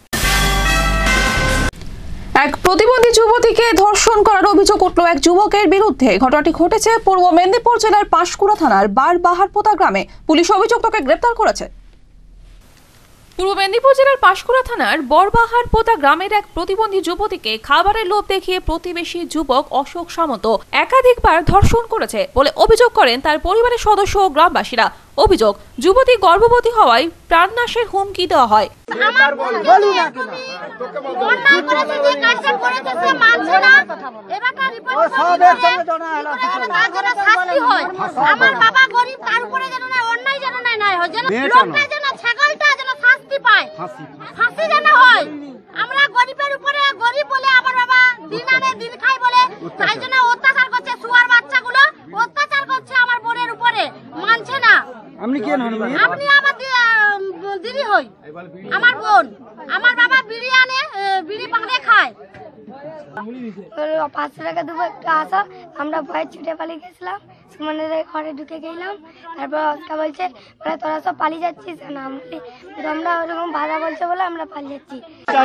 এক প্রতিবন্ধী যুবতীকে ধর্ষণ করার অভিযোগ উঠল এক যুবকের বিরুদ্ধে। ঘটনাটি ঘটেছে পূর্ব মেদিনীপুর জেলার পাঁশকুড়া থানার বারবাহারপোতা গ্রামে। পুলিশ অভিযুক্তকে গ্রেপ্তার করেছে। পূর্ব মেদিনীপুর জেলার পাঁশকুড়া থানার বরবাহারপোতা গ্রামের এক প্রতিবন্ধী যুবতীকে খাবারের লোভ দেখিয়ে প্রতিবেশী যুবক অশোক সামন্ত একাধিকবার ধর্ষণ করেছে বলে অভিযোগ করেন তার পরিবারের সদস্য ও গ্রামবাসীরা। অভিযোগ, যুবতী গর্ভবতী হওয়ায় প্রাণনাশের হুমকি দেওয়া হয়। আমরা গরিবের উপরে গরিব বলে আমার বাবা দিন আনে দিন খাই বলে তাই জন্য অত্যাচার করছে, শুয়ার বাচ্চাগুলো অত্যাচার করছে আমার বোনের উপরে, মানছে না। আপনি কি হন? আপনি আমার দিদি হই, আমার বোন। আমার বাবা বিড়ি আনে, বিড়ি বাঁধে খায়। 500 টাকা দেবো একটু আসা, আমরা ভয়ে ছুটে পালিয়ে গেছিলাম, সুমনের ঘরে ঢুকে গেলাম। তারপর অস্কা বলছে তোরা সব পালিয়ে যাচ্ছিস না, আমরা ওরকম ভাড়া বলছে বলে আমরা পালিয়ে যাচ্ছি।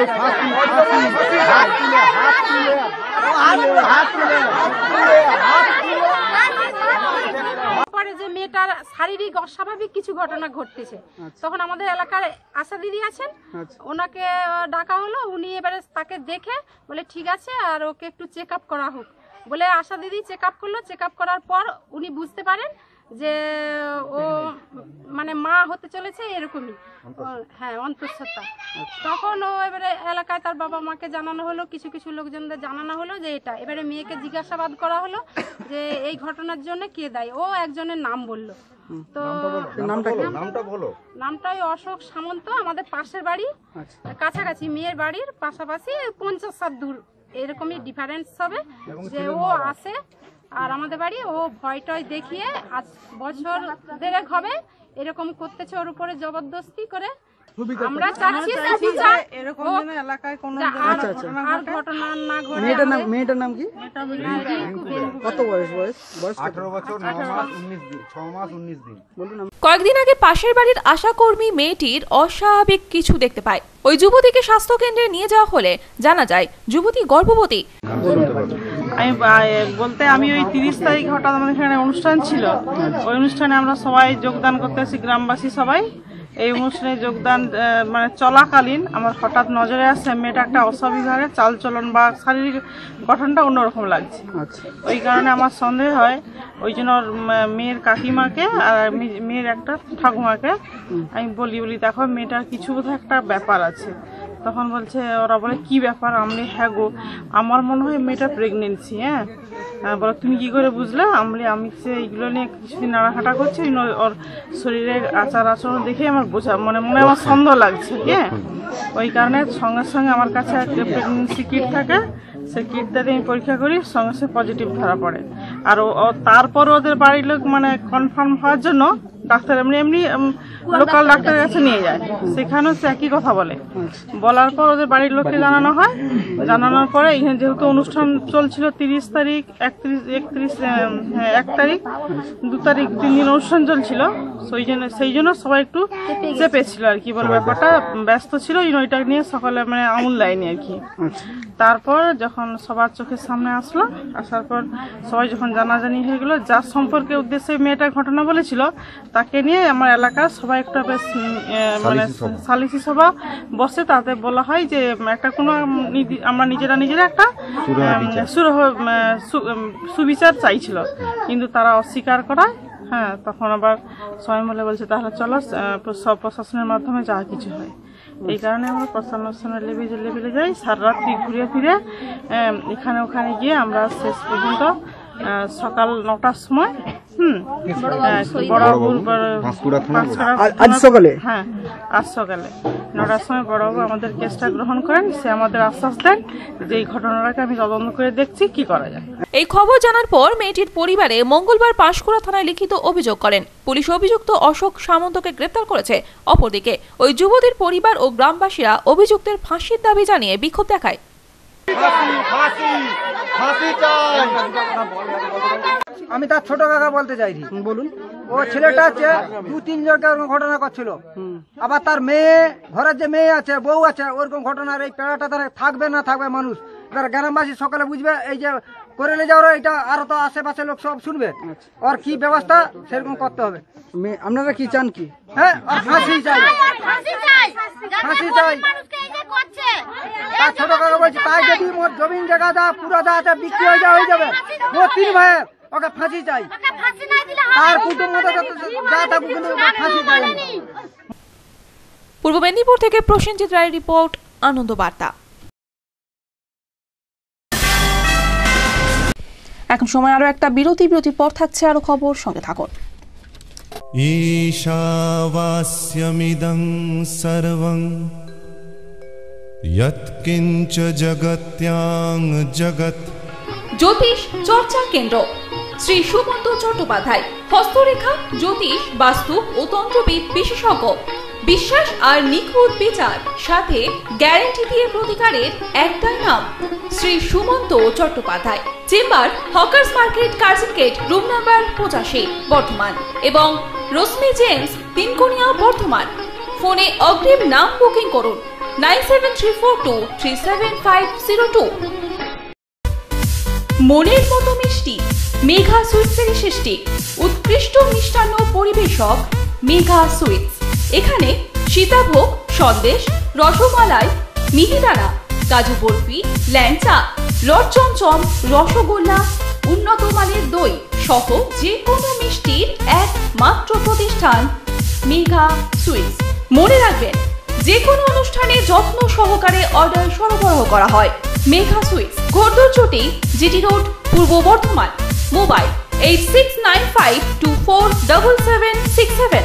পরে যে মেয়েটার শারীরিক অস্বাভাবিক কিছু ঘটনা ঘটতেছে, তখন আমাদের এলাকার আশা দিদি আছেন, ওনাকে ডাকা হলো। উনি এবারে তাকে দেখে বলে ঠিক আছে আর ওকে একটু চেক আপ করা হোক বলে আশা দিদি চেক আপ করলো। চেক আপ করার পর উনি বুঝতে পারেন যে ও মানে মা হতে চলেছে এরকমই, হ্যাঁ অন্তঃসত্ত্বা। তখন ও এবারে এলাকায় তার বাবা মাকে জানানো হলো, কিছু কিছু লোকজনদের জানানো হলো যে এটা। এবারে মেয়েকে জিজ্ঞাসাবাদ করা হলো যে এই ঘটনার জন্য কে দায়ী। ও একজনের নাম বললো। তো নামটা অশোক সামন্ত, আমাদের পাশের বাড়ি, কাছাকাছি মেয়ের বাড়ির পাশাপাশি 50-60 দূর, এরকমই ডিফারেন্স হবে যে ও আসে আর আমাদের বাড়ি। ও ভয় টয় দেখিয়ে আজ বছর দেড়েক হবে এরকম করতেছে ওর উপরে জবরদস্তি করে। আমরা চাচ্ছি এরকম এলাকায় কোনো আর ঘটনা না ঘটে। মেয়েটার নাম কি? কত বয়স? 18 বছর 9 মাস 19 দিন, 6 মাস 19 দিন। কয়েকদিন আগে পাশের বাড়ির আশাকর্মী মেয়েটির অস্বাভাবিক কিছু দেখতে পায়। ওই যুবতীকে স্বাস্থ্য কেন্দ্রে নিয়ে যাওয়া হলে জানা যায় যুবতী গর্ভবতী। আমি ওই 30 তারিখ হঠাৎ আমাদের এখানে অনুষ্ঠান ছিল, ওই অনুষ্ঠানে আমরা সবাই যোগদান করতেছি, গ্রামবাসী সবাই। এই অনুষ্ঠানে যোগদান মানে চলাকালীন আমার হঠাৎ নজরে আসছে মেয়েটা একটা অস্বাভাবিকভাবে চালচলন বা শারীরিক গঠনটা অন্যরকম লাগছে। ওই কারণে আমার সন্দেহ হয়, ওই জন্য মেয়ের কাকিমাকে আর মেয়ের একটা ঠাকুমাকে আমি বলি দেখো মেয়েটার কিছু বোধহয় একটা ব্যাপার আছে। তখন বলছে, ওরা বলে কি ব্যাপার? আমি হ্যাঁ গো, আমার মনে হয় মেয়েটা প্রেগনেন্সি। হ্যাঁ, বলো তুমি কি করে বুঝলে? আমি সে এইগুলো নিয়ে কিছুদিন নাড়াঘাটা করছি, ওর শরীরের আচার আচরণ দেখে আমার বোঝা মনে আমার সন্দেহ লাগছে। হ্যাঁ, ওই কারণে সঙ্গে সঙ্গে আমার কাছে একটা প্রেগনেন্সি কিট থাকে, সে কিটটা দিয়ে আমি পরীক্ষা করি, সঙ্গে সঙ্গে পজিটিভ ধরা পড়ে। আর তারপর ওদের বাড়ির লোক মানে কনফার্ম হওয়ার জন্য ডাক্তার এমনি লোকাল ডাক্তারের কাছে নিয়ে যায়, সেখানেও সে একই কথা বলে। বলার পর ওদের বাড়ির লোককে জানানো হয়, জানানোর পরে এখানে যেহেতু অনুষ্ঠান চলছিল 30 তারিখ, 1 তারিখ, 2 তারিখ 3 দিন অনুষ্ঠান চলছিল, সেই জন্য সবাই একটু চেপেছিল আর কি, বলে ব্যাপারটা ব্যস্ত ছিল, ওইটা নিয়ে সকালে মানে আমল দেয়নি আর কি। তারপর যখন সবার চোখের সামনে আসলো, আসার পর সবাই যখন জানাজানি হয়ে গেলো, যার সম্পর্কে উদ্দেশ্যে মেয়েটা ঘটনা বলেছিল তাকে নিয়ে আমার এলাকার সবাই একটা বেশ মানে সালিসি সভা বসে, তাতে বলা হয় যে একটা কোনো আমরা নিজেরা একটা সুবিচার চাইছিল, কিন্তু তারা অস্বীকার করায়। হ্যাঁ, তখন আবার সবাই মিলে বলছে তাহলে চলো সব প্রশাসনের মাধ্যমে যা কিছু হয়। এই কারণে আমরা প্রশাসনের লেভেলে যাই, সারা রাত্রি ঘুরে ফিরে এখানে ওখানে গিয়ে আমরা শেষ পর্যন্ত সকাল 9টার সময় আজ সকালে 9টার সময় বড়বাবু আমাদের কেসটা গ্রহণ করেন। সে আমাদের আশ্বাস দেন যে এই ঘটনাটাকে আমি তদন্ত করে দেখছি কি করা যায়। এই খবর জানার পর মেয়েটির পরিবারে মঙ্গলবার পাঁশকুড়া থানায় লিখিত অভিযোগ করেন। পুলিশ অভিযুক্ত অশোক সামন্তকে গ্রেপ্তার করেছে। অপরদিকে ওই যুবতীর পরিবার ও গ্রামবাসীরা অভিযুক্তের ফাঁসির দাবি জানিয়ে বিক্ষোভ দেখায়। আমি তার ছোট কাকা বলতে চাইছি। বলুন। ও ছেলেটা আছে 2-3 জনকে ওরকম ঘটনা করছিল, আবার তার মেয়ে, ঘরের যে মেয়ে আছে, বউ আছে, ওরকম ঘটনার এই পেড়াটা তারা থাকবে না থাকবে মানুষ, তারা গ্রামবাসী সকালে বুঝবে এই যে করে নিয়ে যাওয়ার, এটা আরো তো আশেপাশে লোক সব শুনবে, আর কি ব্যবস্থা সেরকম করতে হবে। আপনারা কি চান? কি হ্যাঁ, ফাঁসি চাই, ফাঁসি চাই। তার ছোট কাকা বলছে তাই যদি মোর জমিন জায়গা যা পুরো যা আছে বিক্রি হয়ে যাবে, মোর 3 ভাইয়ের, ওকে ফাঁসি চাই। আর কুটুম্ব যা থাকুক কিন্তু ফাঁসি চাই। পূর্ব মেদিনীপুর থেকে প্রসেনজিৎ রায়ের রিপোর্ট, আনন্দ বার্তা। এখন সময় আরো একটা বিরতির পর থাকছে আরো খবর, সঙ্গে থাকুন। ঈশাবাস্যমিদং সর্বং যৎকিঞ্চ জগত্যাং জগৎ। জ্যোতিষ চর্চা কেন্দ্র শ্রী সুমন্ত চট্টোপাধ্যায়, হস্তরেখা, জ্যোতিষ, বাস্তু ও তন্ত্রবিদ বিশেষজ্ঞ। বিশ্বাস আর নিখুঁত বিচার, সাথে গ্যারান্টি দিয়ে প্রতিকারের একটাই নাম, Shri Sumanta Chattopadhyay. Chamber hawkers market, Curzon gate, room number 85, Bardhaman, এবং রশ্মি জেমস, তিনকোনিয়া, বর্ধমান। ফোনে অগ্রিম নাম বুকিং করুন 9734237502। মনের মতো মিষ্টি, মেঘা সুইটসের সৃষ্টি। উৎকৃষ্ট মিষ্টান্ন পরিবেশক মেঘা সুইটস। এখানে সীতাভোগ, সন্দেশ, রসমালাই, মিহিদানা, কাজু বরফি, ল্যাংচা, লটচমচম, রসগোল্লা, উন্নত মানের দই সহ যে কোনো মিষ্টির একমাত্র প্রতিষ্ঠান মেঘা সুইটস। মনে রাখবেন, যে কোনো অনুষ্ঠানে যত্ন সহকারে অর্ডার সরবরাহ করা হয়। Megha sweets, Ghoradourchati, GT road, Purba Bardhaman. Mobile 8695247767।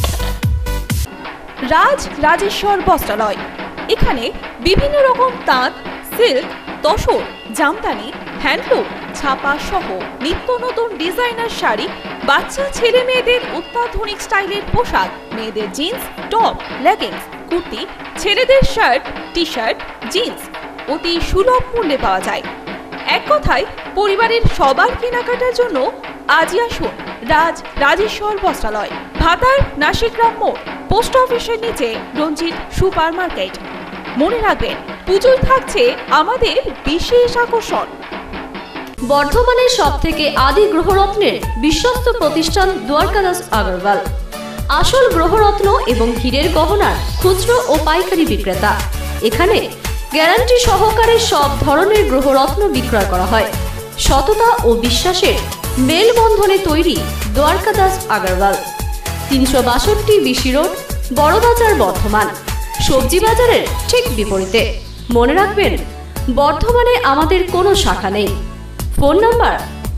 Rajeshwar বস্ত্রালয়। এখানে বিভিন্ন রকম তাঁত, সিল্ক, তসর, জামদানি, হ্যান্ডলুম, ছাপা সহ নিত্য নতুন ডিজাইনার শাড়ি, বাচ্চা ছেলে মেয়েদের অত্যাধুনিক স্টাইলের পোশাক, মেয়েদের জিন্স, টপ, লেগিংস, কুর্তি, ছেলেদের শার্ট, টি শার্ট, জিন্স অতি সুলভ মূল্যে পাওয়া যায়। এক কথায় পরিবারের সবার কেনাকাটার জন্য আজই আসুন রাজেশ্বর বস্ত্রালয়, ভাতার নাসিকগ্রাম মোড়, পোস্ট অফিসের নিচে রঞ্জিত সুপার মার্কেট। মনে রাখবেন, পুজোয় থাকছে আমাদের বিশেষ আকর্ষণ। বর্ধমানের সবথেকে আদি গ্রহরত্নের বিশ্বস্ত প্রতিষ্ঠান দ্বারকাদাস আগরওয়াল। আসল গ্রহরত্ন এবং হীরের গহনার খুচরো ও পাইকারি বিক্রেতা। এখানে গ্যারান্টি সহকারে সব ধরনের গ্রহরত্ন বিক্রয় করা হয়। সততা ও বিশ্বাসের মেলবন্ধনে তৈরি দ্বারকাদাস আগরওয়াল। 362 BC road, Barabazar, Bardhaman. সবজি বাজারের ঠিক বিপরীতে। মনে রাখবেন, বর্ধমানে আমাদের কোনো শাখা নেই। ফোন নাম্বার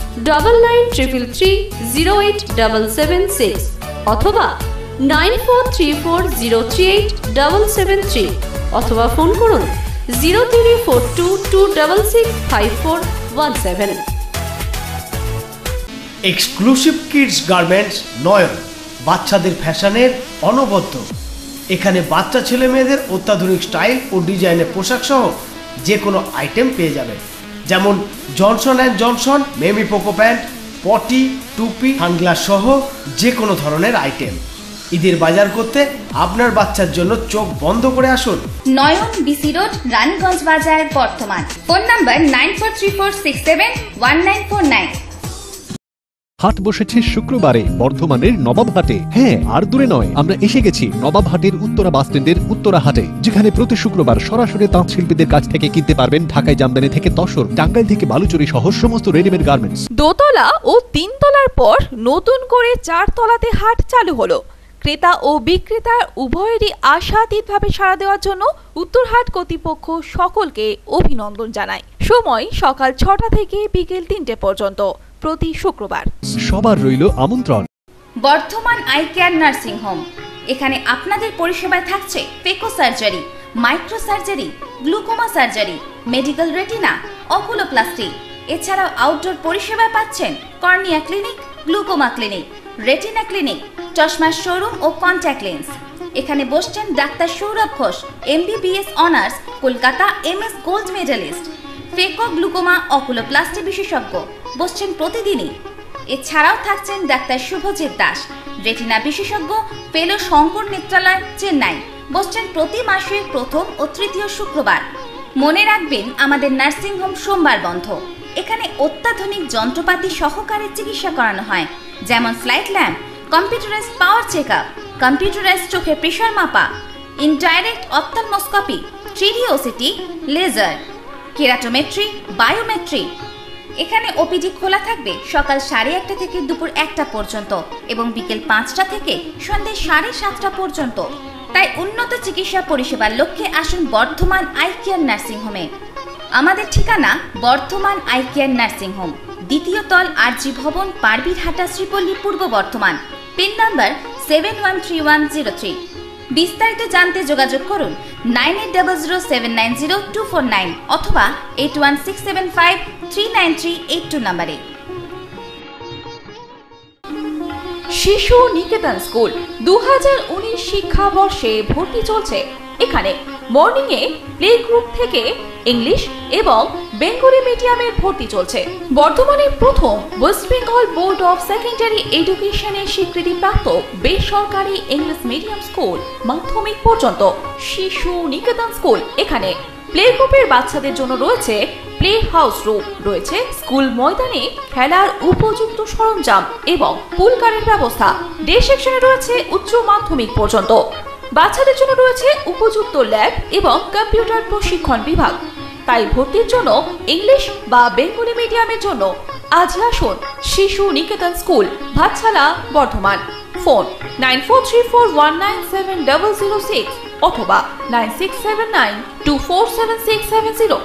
9933308776 অথবা 9434038773 অথবা ফোন করুন 0342266517। এক্সক্লুসিভ কিডস গার্মেন্টস নয়ন, বাচ্চাদের ফ্যাশনের অনবদ্য। এখানে বাচ্চা ছেলে মেয়েদের অত্যাধুনিক স্টাইল ও ডিজাইনের পোশাক সহ যে কোনো আইটেম পেয়ে যাবেন, যেমন Johnson and Johnson, Mamy Poko pant, potty, টুপি, সানগ্লাস সহ যে কোনো ধরনের আইটেম। ঈদের বাজার করতে আপনার বাচ্চার জন্য চোখ বন্ধ করে আসুন। নয়ন BC road, Raniganj Bazar, Bardhaman. Phone number 9434671949। হাট বসেছে শুক্রবারে বর্ধমানের নবাবহাটে। হ্যাঁ, আর দূরে নয়, আমরা এসে গেছি নবাবহাটের উত্তরা বাস স্ট্যান্ডের উত্তরা হাটে, যেখানে প্রতি শুক্রবার সরাসরি তাঁত শিল্পীদের কাছ থেকে কিনতে পারবেন ঢাকায় জামদানি থেকে তসর, টাঙ্গাইল থেকে বালুচুরি সহ সমস্ত রেডিমেড গার্মেন্টস। দোতলা ও তিনতলার পর নতুন করে 4 তলাতে হাট চালু হলো। ক্রেতা ও বিক্রেতার উভয়েরই আশাতীতভাবে সাড়া দেওয়ার জন্য উত্তরহাট কর্তৃপক্ষ সকলকে অভিনন্দন জানায়। সময় সকাল 6টা থেকে বিকেল 3টে পর্যন্ত প্রতি শুক্রবার। সবার রইল আমন্ত্রণ। Bardhaman eye care nursing home, এখানে আপনাদের পরিষেবায় থাকছে phaco surgery, micro surgery, glaucoma surgery, medical retina, oculoplasty. এছাড়াও আউটডোর পরিষেবায় পাচ্ছেন cornea clinic, glaucoma clinic, retina clinic, চশমার শোরুম ও কন্ট্যাক্ট লেন্স। এখানে বসছেন doctor Sourav Ghosh, MBBS honours, Kolkata, MS gold medalist, phaco glaucoma oculoplasty বিশেষজ্ঞ, বসছেন প্রতিদিনই। এছাড়াও থাকছেন ডাক্তার শুভজিৎ দাস, রেটিনা বিশেষজ্ঞ, ফেলো শঙ্কর নেত্রালয়, চেন্নাই, বসছেন প্রতি মাসের প্রথম ও তৃতীয় শুক্রবার। মনে রাখবেন, আমাদের নার্সিং হোম সোমবার বন্ধ। এখানে অত্যাধুনিক যন্ত্রপাতি সহকারে চিকিৎসা করানো হয়, যেমন slit lamp, computerise power check up, computerise চোখের প্রেশার মাপা, indirect ophthalmoscopy, 3D OCT, laser, keratometry, biometry. এখানে ওপিডি খোলা থাকবে সকাল 1:30 থেকে দুপুর 1টা পর্যন্ত এবং বিকেল 5টা থেকে সন্ধ্যে 7:30 পর্যন্ত। তাই উন্নত চিকিৎসা পরিষেবার লক্ষ্যে আসুন বর্ধমান আই কেয়ার নার্সিং হোমে। আমাদের ঠিকানা Bardhaman eye care nursing home, 2য় তল, RG Bhavan, Parbirhata, Sripalli, Purba Bardhaman. Pin number 713103। বিস্তারিত জানতে যোগাযোগ করুন 9800790249 অথবা 8167539382 নম্বরে। শিশু নিকেতন স্কুল 2019 শিক্ষাবর্ষে ভর্তি চলছে। এখানে মর্নিং এ প্লে গ্রুপ থেকে ইংলিশ এবং বেঙ্গলি মিডিয়ামের ভর্তি চলছে। বর্তমানে প্রথম West Bengal board of secondary এডুকেশনের স্বীকৃতিপ্রাপ্ত বেসরকারি ইংলিশ মিডিয়াম স্কুল মাধ্যমিক পর্যন্ত শিশু নিকেতন স্কুল। এখানে প্লে গ্রুপের বাচ্চাদের জন্য রয়েছে প্লে হাউস রুম, রয়েছে স্কুল ময়দানে খেলার উপযুক্ত সরঞ্জাম এবং পুল কারের ব্যবস্থা। ডে সেকশনে রয়েছে উচ্চ মাধ্যমিক পর্যন্ত। বাচ্চাদের জন্য রয়েছে উপযুক্ত ল্যাব এবং কম্পিউটার প্রশিক্ষণ বিভাগ। তাই ভর্তির জন্য ইংলিশ বা বেঙ্গলি মিডিয়ামের জন্য আজই আসুন শিশু নিকেতন স্কুল, ভাতশালা, বর্ধমান। ফোন 9434197006 অথবা 9679247670।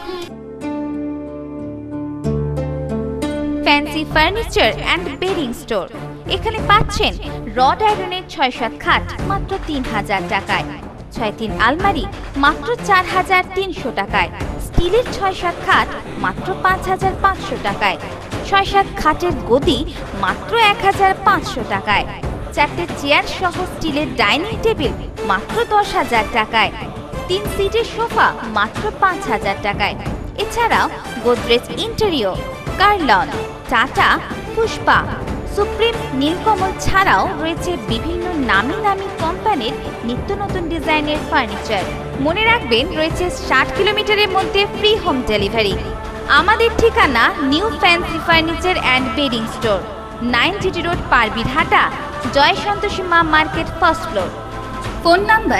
Fancy furniture and bedding store, এখানে পাচ্ছেন রড আয়রনের 6-7 খাট মাত্র 3000 টাকায়, 6-3 আলমারি মাত্র 4300 টাকায়, স্টিলের 6-7 খাট মাত্র 5500 টাকায়, 6-7 খাটের গদি মাত্র 1500 টাকায়, 4টে চেয়ার সহ স্টিলের ডাইনিং টেবিল মাত্র 10000 টাকায়, 3 সিটের সোফা মাত্র 5000 টাকায়। এছাড়াও গোদরেজ ইন্টেরিয়র, কার্লন, টাটা, পুষ্পা, সুপ্রিম, নীলকমল ছাড়াও রয়েছে বিভিন্ন নামি দামি কোম্পানির নিত্য নতুন ডিজাইনের ফার্নিচার। মনে রাখবেন, রয়েছে 60 কিলোমিটারের মধ্যে ফ্রি হোম ডেলিভারি। আমাদের ঠিকানা new fancy furniture and bedding store, 9 GT road, Parbirhata, Joy Santoshi Ma market, first floor. Phone number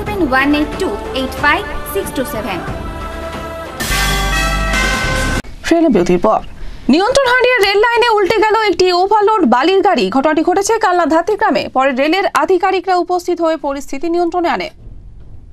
7718285627। ট্রেনে বিরতির পর নিয়ন্ত্রণ হারিয়ে রেল লাইনে উল্টে গেল একটি ওভারলোড বালির গাড়ি। ঘটনাটি ঘটেছে কালনা ধাত্রী গ্রামে। পরে রেলের আধিকারিকরা উপস্থিত হয়ে পরিস্থিতি নিয়ন্ত্রণে আনে।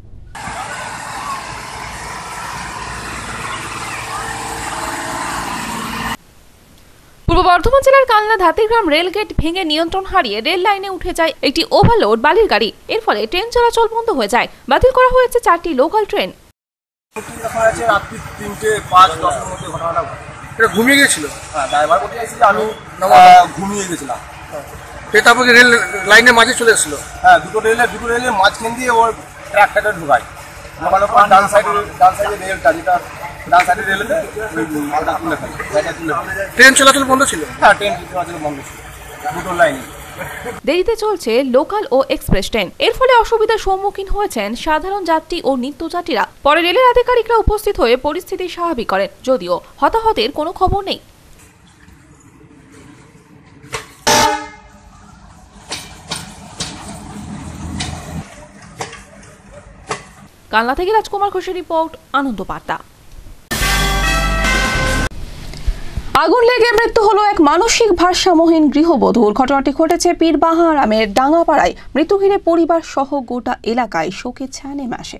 পূর্ব বর্ধমান জেলার কালনা ধাতিগ্রাম রেলগেট ভেঙে নিয়ন্ত্রণ হারিয়ে রেল লাইনে উঠে যায় একটি ওভারলোড বালির গাড়ি। এর ফলে ট্রেন চলাচল বন্ধ হয়ে যায়। বাতিল করা হয়েছে 4টি লোকাল ট্রেন। রাত্রি 3:05-10 মধ্যে ঘটনাটা এটা ঘুমিয়ে গেছিল। হ্যাঁ, ড্রাইভার বলতে চাইছি যে আমি ঘুমিয়ে গেছিলাম। তারপরে রেল লাইনের মাঝে চলে এসেছিল। হ্যাঁ, দুটো রেলের মাঝখান দিয়ে ওর ট্রাকটাকে ঢুকায়। ডান সাইডে রেলটা যেটা ডান সাইডে রেলতে ট্রেন চলাচল বন্ধ ছিল। হ্যাঁ, ট্রেন চলাচল বন্ধ ছিল দুটো লাইনে। দেরিতে চলছে লোকাল ও এক্সপ্রেস ট্রেন। এর ফলে অসুবিধার সম্মুখীন হয়েছেন সাধারণ যাত্রী ও নিত্যযাত্রীরা। পরে রেলের আধিকারিকরা উপস্থিত হয়ে পরিস্থিতি স্বাভাবিক করেন, যদিও হতাহতের কোনো খবর নেই। কালনা থেকে রাজকুমার ঘোষের রিপোর্ট, আনন্দ বার্তা। আগুন লেগে মৃত্যু হলো এক মানসিক ভারসাম্যহীন গৃহবধূর। ঘটনাটি ঘটেছে পীরবাহারামের ডাঙ্গাপাড়ায়। মৃত্যু ঘিরে পরিবার সহ গোটা এলাকায় শোকের ছায়া নেমে আসে।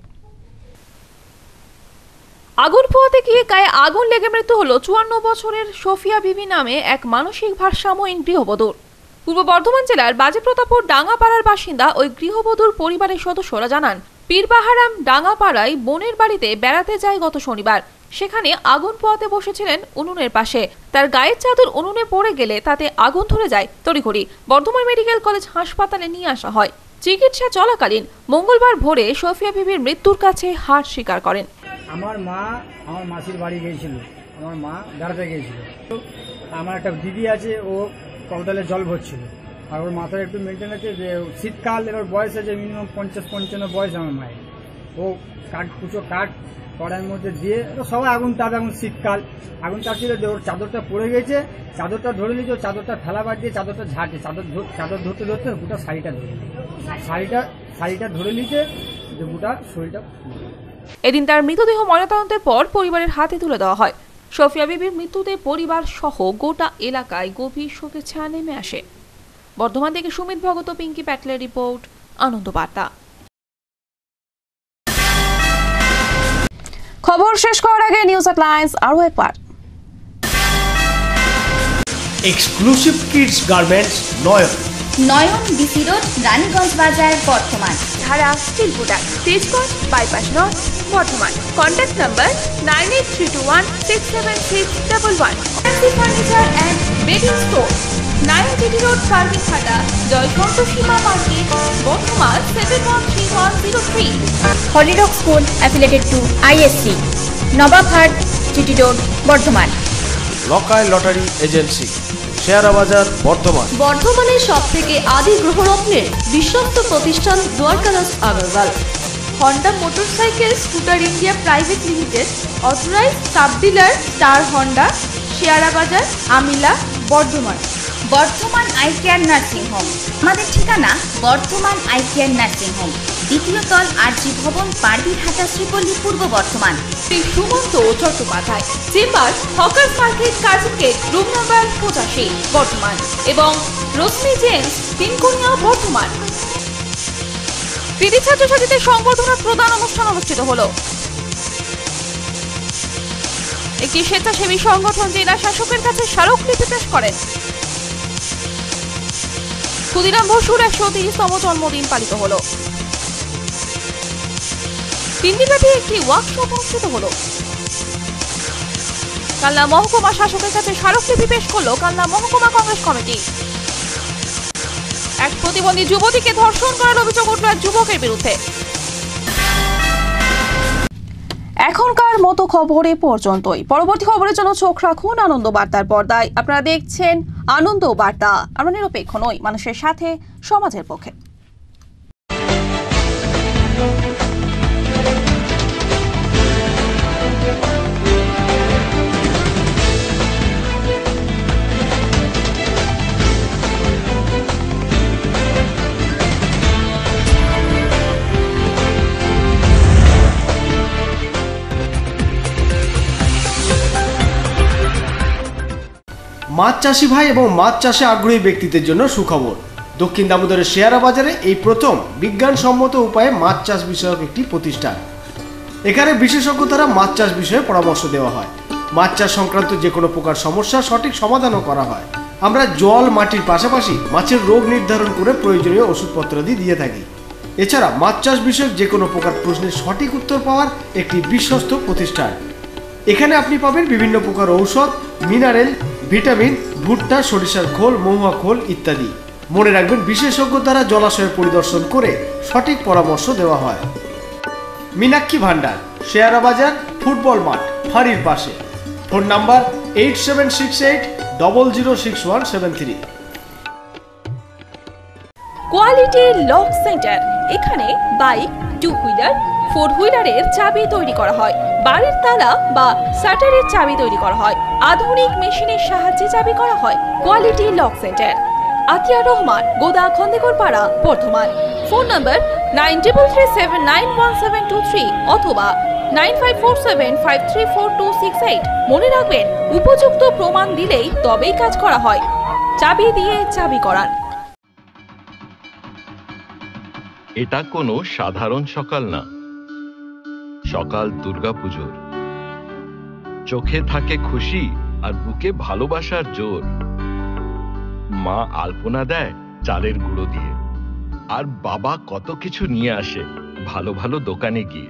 আগুন পোহাতে গিয়ে গায়ে আগুন লেগে মৃত্যু হলো 54 বছরের সোফিয়া বিবি নামে এক মানসিক ভারসাম্যহীন গৃহবধূর। পূর্ব বর্ধমান জেলার বাজেপ্রতাপপুর ডাঙ্গাপাড়ার বাসিন্দা ওই গৃহবধূর পরিবারের সদস্যরা জানান, পীরবাহারাম ডাঙ্গাপাড়ায় বোনের বাড়িতে বেড়াতে যায় গত শনিবার। সেখানে আগুন পোহাতে বসেছিলেন উনুনের পাশে। তার গায়ের চাদর উনুনে পড়ে গেলে তাতে আগুন ধরে যায়। তড়িঘড়ি বর্ধমান মেডিকেল কলেজ হাসপাতালে নিয়ে আসা হয়। চিকিৎসা চলাকালীন মঙ্গলবার ভোরে সোফিয়া বিবির মৃত্যুর কাছে হার স্বীকার করেন। আমার মা আমার মাসির বাড়ি গিয়েছিল, আমার মা বেড়াতে গিয়েছিল। আমার একটা দিদি আছে, ও কলতলে জল ভরছিল। আর ওর মাথায় একটু মেনটেন আছে যে শীতকাল, এবার বয়স আছে মিনিমাম 50-55 বয়স আমার মায়ের। ও কুচো কাঠ কড়াইয়ের মধ্যে দিয়ে সবাই আগুন তাপ, এখন শীতকাল আগুন তাপছিল। ওর চাদরটা পড়ে গেছে, চাদরটা ধরে নিয়েছে, চাদরটা ফেলাবার দিয়ে চাদরটা ঝাঁটে, চাদর ধরতে ধরতে গোটা শাড়িটা ধরে শাড়িটা ধরে নিয়েছে, যে গোটা শরীরটা। এদিন তার মৃতদেহ ময়নাতদন্তের পর পরিবারের হাতে তুলে দেওয়া হয়। সোফিয়া বিবির মৃত্যুতে পরিবার সহ গোটা এলাকায় গভীর শোকের ছায়া নেমে আসে। বর্ধমান থেকে সুমিত ভগত, পিঙ্কি প্যাটলের রিপোর্ট, আনন্দ বার্তা। খবর শেষ করার আগে নিউজ হেডলাইন্স আরো একবার। Exclusive kids garments Nayan BC road, Raniganj Bazar, Bardhaman. Dhara steel product, Tejganj bypass north, Bardhaman. Contact number 9832167611। Furniture and bedding store, Narayangiri road, Karbighata, জয়কণ্ঠ সীমা মার্কেট, বর্ধমান 713103। হলিডক school affiliated to ISC, Nababhat, GT road, Bardhaman. লকায় লটারি এজেন্সি, শেয়ারা বাজার, বর্ধমান। বর্ধমানের সবথেকে আদি গ্রহরত্নের বিশ্বস্ত প্রতিষ্ঠান Dwarkadas Agarwal. Honda motorcycle scooter India private limited, authorised sub dealer star Honda, Sehara Bazar, Amila, Bardhaman. Bardhaman eye care nursing home, আমাদের ঠিকানা Bardhaman eye care nursing home, দ্বিতীয় তল RG Bhavan, Parbirhata, Sripalli, Purba Bardhaman. Sumanta Chattopadhyay chamber, hawkers market, Curzon gate, room number 85, Bardhaman. এবং রশ্মি জেন্স, তিনকোনিয়া, বর্ধমান। কৃতি ছাত্রছাত্রীদের সংবর্ধনা প্রদান অনুষ্ঠান অনুষ্ঠিত হলো। একটি স্বেচ্ছাসেবী সংগঠন জেলা শাসকের কাছে স্মারকলিপি পেশ করেন। ক্ষুদিরাম বসুর 130তম জন্মদিন পালিত হলো। 3 দিনব্যাপী একটি ওয়ার্কশপ অনুষ্ঠিত হলো। কালনা মহকুমা শাসকের কাছে স্মারকলিপি পেশ করলো কালনা মহকুমা কংগ্রেস কমিটি। এক প্রতিবন্ধী যুবতীকে ধর্ষণ করার অভিযোগ উঠল এক যুবকের বিরুদ্ধে। এখনকার মতো খবর এ পর্যন্তই। পরবর্তী খবরের জন্য চোখ রাখুন আনন্দ বার্তার পর্দায়। আপনারা দেখছেন আনন্দ বার্তা। আমরা নিরপেক্ষ নই, মানুষের সাথে, সমাজের পক্ষে। মাছ চাষি ভাই এবং মাছ চাষে আগ্রহী ব্যক্তিদের জন্য সুখবর। দক্ষিণ দামোদরের শেয়ারা বাজারে এই প্রথম বিজ্ঞানসম্মত উপায়ে মাছ চাষ বিষয়ক একটি প্রতিষ্ঠান। এখানে বিশেষজ্ঞ দ্বারা মাছ চাষ বিষয়ে পরামর্শ দেওয়া হয়। মাছ চাষ সংক্রান্ত যে কোনো প্রকার সমস্যা সঠিক সমাধানও করা হয়। আমরা জল মাটির পাশাপাশি মাছের রোগ নির্ধারণ করে প্রয়োজনীয় ওষুধপত্রাদি দিয়ে থাকি। এছাড়া মাছ চাষ বিষয়ক যে কোনো প্রকার প্রশ্নের সঠিক উত্তর পাওয়ার একটি বিশ্বস্ত প্রতিষ্ঠান। এখানে আপনি পাবেন বিভিন্ন প্রকার ঔষধ, মিনারেল, ভিটামিন, ভুট্টা, সরিষার খোল, মহুয়া খোল ইত্যাদি। মনে রাখবেন, বিশেষজ্ঞ দ্বারা জলাশয় পরিদর্শন করে সঠিক পরামর্শ দেওয়া হয়। মীনাক্ষী ভান্ডার, শেয়ারা বাজার, ফুটবল মাঠ, ফাঁড়ির পাশে। Phone number 8768006173। Quality lock centre. এখানে বাইক, টু হুইলার, ফোর হুইলারের চাবি তৈরি করা হয়, বাড়ির তালা বা শাটারের চাবি তৈরি করা হয়, আধুনিক মেশিনের সাহায্যে চাবি করা হয়। Quality lock centre, Atiya Rahman, Goda, Khandekar Para, Bardhaman. Phone নম্বর 9337911723 অথবা 9547534268। মনে রাখবেন, উপযুক্ত প্রমাণ দিলেই তবেই কাজ করা হয়। চাবি দিয়ে চাবি করান। এটা কোনো সাধারণ সকাল না, সকাল দুর্গাপুজোর। চোখে থাকে খুশি আর বুকে ভালোবাসার জোর। মা আলপনা দেয় চালের গুঁড়ো দিয়ে, আর বাবা কত কিছু নিয়ে আসে ভালো ভালো দোকানে গিয়ে।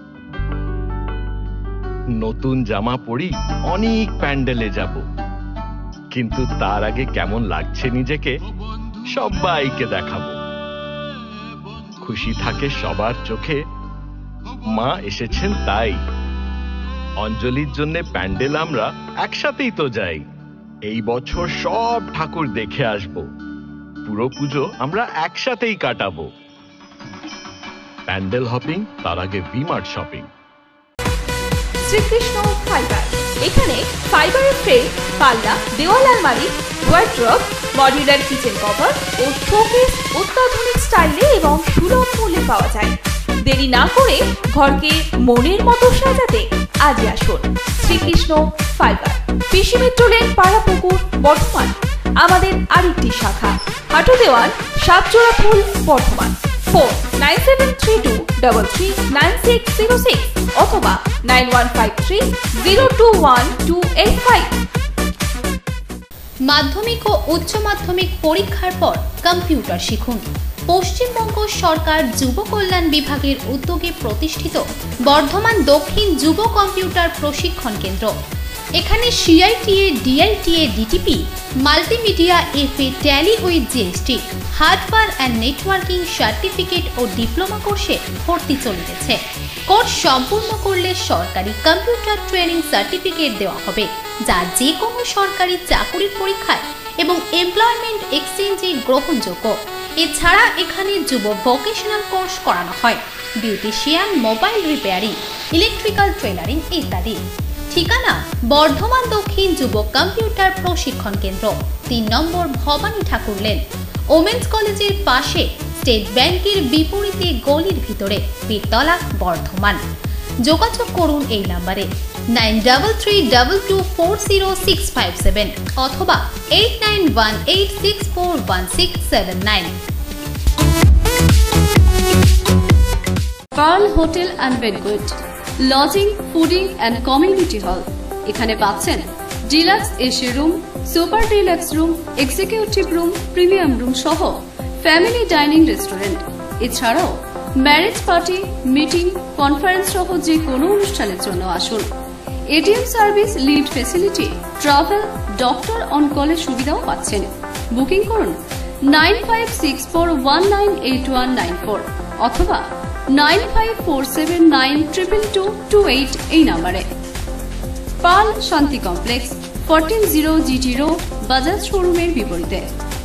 নতুন জামা পরি, অনেক প্যান্ডেলে যাব, কিন্তু তার আগে কেমন লাগছে নিজেকে সবাইকে দেখাবো। খুশি থাকে সবার চোখে, মা এসেছেন তাই। অঞ্জলির জন্য প্যান্ডেল আমরা একসাথেই তো যাই। এই বছর সব ঠাকুর দেখে আসব, পুরো পুজো আমরা একসাথেই কাটাবো। প্যান্ডেল হপিং, তার আগে ভি-মার্ট শপিং। শ্রীকৃষ্ণ ফাইবার। এখানে ফাইবারের ফ্রেম, পাল্লা, দেওয়াল আলমারি, ওয়ার্ড্রপ, মডিউলার কিচেন কভার ও শোকেস অত্যাধুনিক স্টাইলে এবং সুলভ মূল্যে পাওয়া যায়। দেরি না করে ঘরকে মনের মতো সাজাতে আজই আসুন Srikrishna fibre, PC metro lane, Parapukur, Bardhaman. আমাদের আরেকটি শাখা হাটু দেওয়ান, সাতজোড়াফুল, বর্ধমান। ফোন 9732339606 অথবা 9153021285। মাধ্যমিক ও উচ্চ মাধ্যমিক পরীক্ষার পর কম্পিউটার শিখুন। পশ্চিমবঙ্গ সরকার যুব কল্যাণ বিভাগের উদ্যোগে প্রতিষ্ঠিত বর্ধমান দক্ষিণ যুব কম্পিউটার প্রশিক্ষণ কেন্দ্র। এখানে CITA, DITA, DTP, multimedia, FA, Tally with GST, hardware and networking certificate ও ডিপ্লোমা কোর্সে ভর্তি চলছে। কোর্স সম্পূর্ণ করলে সরকারি কম্পিউটার ট্রেনিং সার্টিফিকেট দেওয়া হবে, যা যে কোনো সরকারি চাকুরির পরীক্ষায় এবং এমপ্লয়মেন্ট এক্সচেঞ্জে গ্রহণযোগ্য। এছাড়া এখানে যুব ভোকেশনাল কোর্স করানো হয়, beautician, mobile repairing, electrical tailoring ইত্যাদি। ঠিকানা বর্ধমান দক্ষিণ যুব কম্পিউটার প্রশিক্ষণ কেন্দ্র, 3 নম্বর ভবানী ঠাকুর লেন, ওমেন্স কলেজের পাশে, স্টেট ব্যাংকের বিপরীতে গলির ভিতরে, বীরতলা, বর্ধমান। যোগাযোগ করুন এই নম্বরে 9332240657 অথবা 8918641679। পার্ল হোটেল অ্যান্ড বেডকুইট, lodging, fooding and community hall. এখানে পাচ্ছেন deluxe AC room, super deluxe room, executive room, premium room সহ ফ্যামিলি ডাইনিং রেস্টুরেন্ট। এছাড়াও ম্যারেজ পার্টি, মিটিং, কনফারেন্স সহ যে কোনো অনুষ্ঠানের জন্য আসুন। ATM service, lift facility, travel, doctor on কলের সুবিধাও পাচ্ছেন। বুকিং করুন 9564198194 অথবা 9547922228 এই নম্বরে। পাল শান্তি কমপ্লেক্স, 140 GT রোড, বাজাজ শোরুমের বিপরীতে।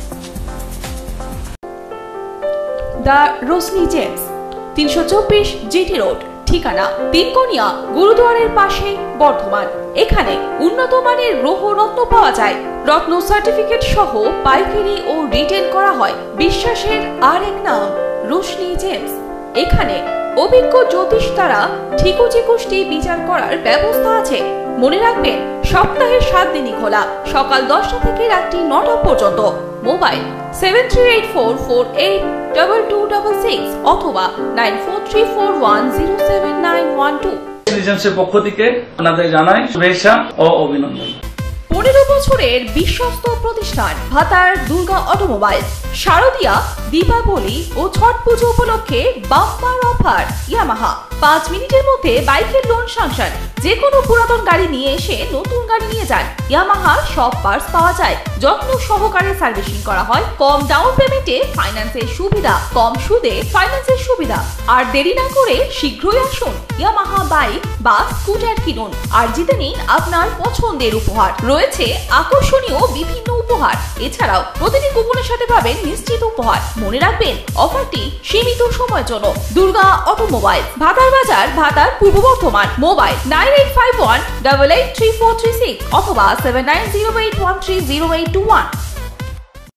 The Roshni gems, 324 GT road, ঠিকানা তিনকোনিয়া গুরুদুয়ারের পাশে, বর্ধমান। এখানে উন্নত মানের গ্রহ রত্ন পাওয়া যায়। রত্ন সার্টিফিকেট সহ পাইকারি ও রিটেল করা হয়। বিশ্বাসের আরেক নাম রোশনি জেমস। এখানে অভিজ্ঞ জ্যোতিষ দ্বারা ঠিকুজি কুষ্টি বিচার করার ব্যবস্থা আছে। মনে রাখবেন, সপ্তাহে 7 দিনই খোলা, সকাল 10টা থেকে রাত্রি 9টা পর্যন্ত। মোবাইল 7384482266 অথবা 9434107912। সিটিজেন্সের পক্ষ থেকে আপনাদের জানাই শুভেচ্ছা ও অভিনন্দন। 15 বছরের বিশ্বস্ত প্রতিষ্ঠান ভাতার দুর্গা অটোমোবাইল শারদিয়া দীপাবলি ও ছট পুজো উপলক্ষে বাম্পার অফার ইয়ামাহা 5 মিনিটের মধ্যে বাইকের লোন সাংশন। যে কোনো পুরাতন গাড়ি নিয়ে এসে নতুন গাড়ি নিয়ে যান। ইয়ামাহা সব পার্টস পাওয়া যায়, যত্ন সহকারে সার্ভিসিং করা হয়, কম ডাউন পেমেন্টে ফাইন্যান্সের সুবিধা, কম সুদে ফাইন্যান্সের সুবিধা। আর দেরি না করে শীঘ্রই আসুন, ইয়ামাহা বাইক বা স্কুটার কিনুন আর জিতে নিন আপনার পছন্দের উপহার। রয়েছে আকর্ষণীয় বিভিন্ন উপহার, এছাড়াও প্রতিটি কুপনের সাথে পাবেন নিশ্চিত উপহার। মনে রাখবেন অফারটি সীমিত সময়ের জন্য। দুর্গা অটোমোবাইল, ভাতার বাজার, ভাতার, পূর্ব বর্ধমান। মোবাইল 9851883436 অথবা 7908130821।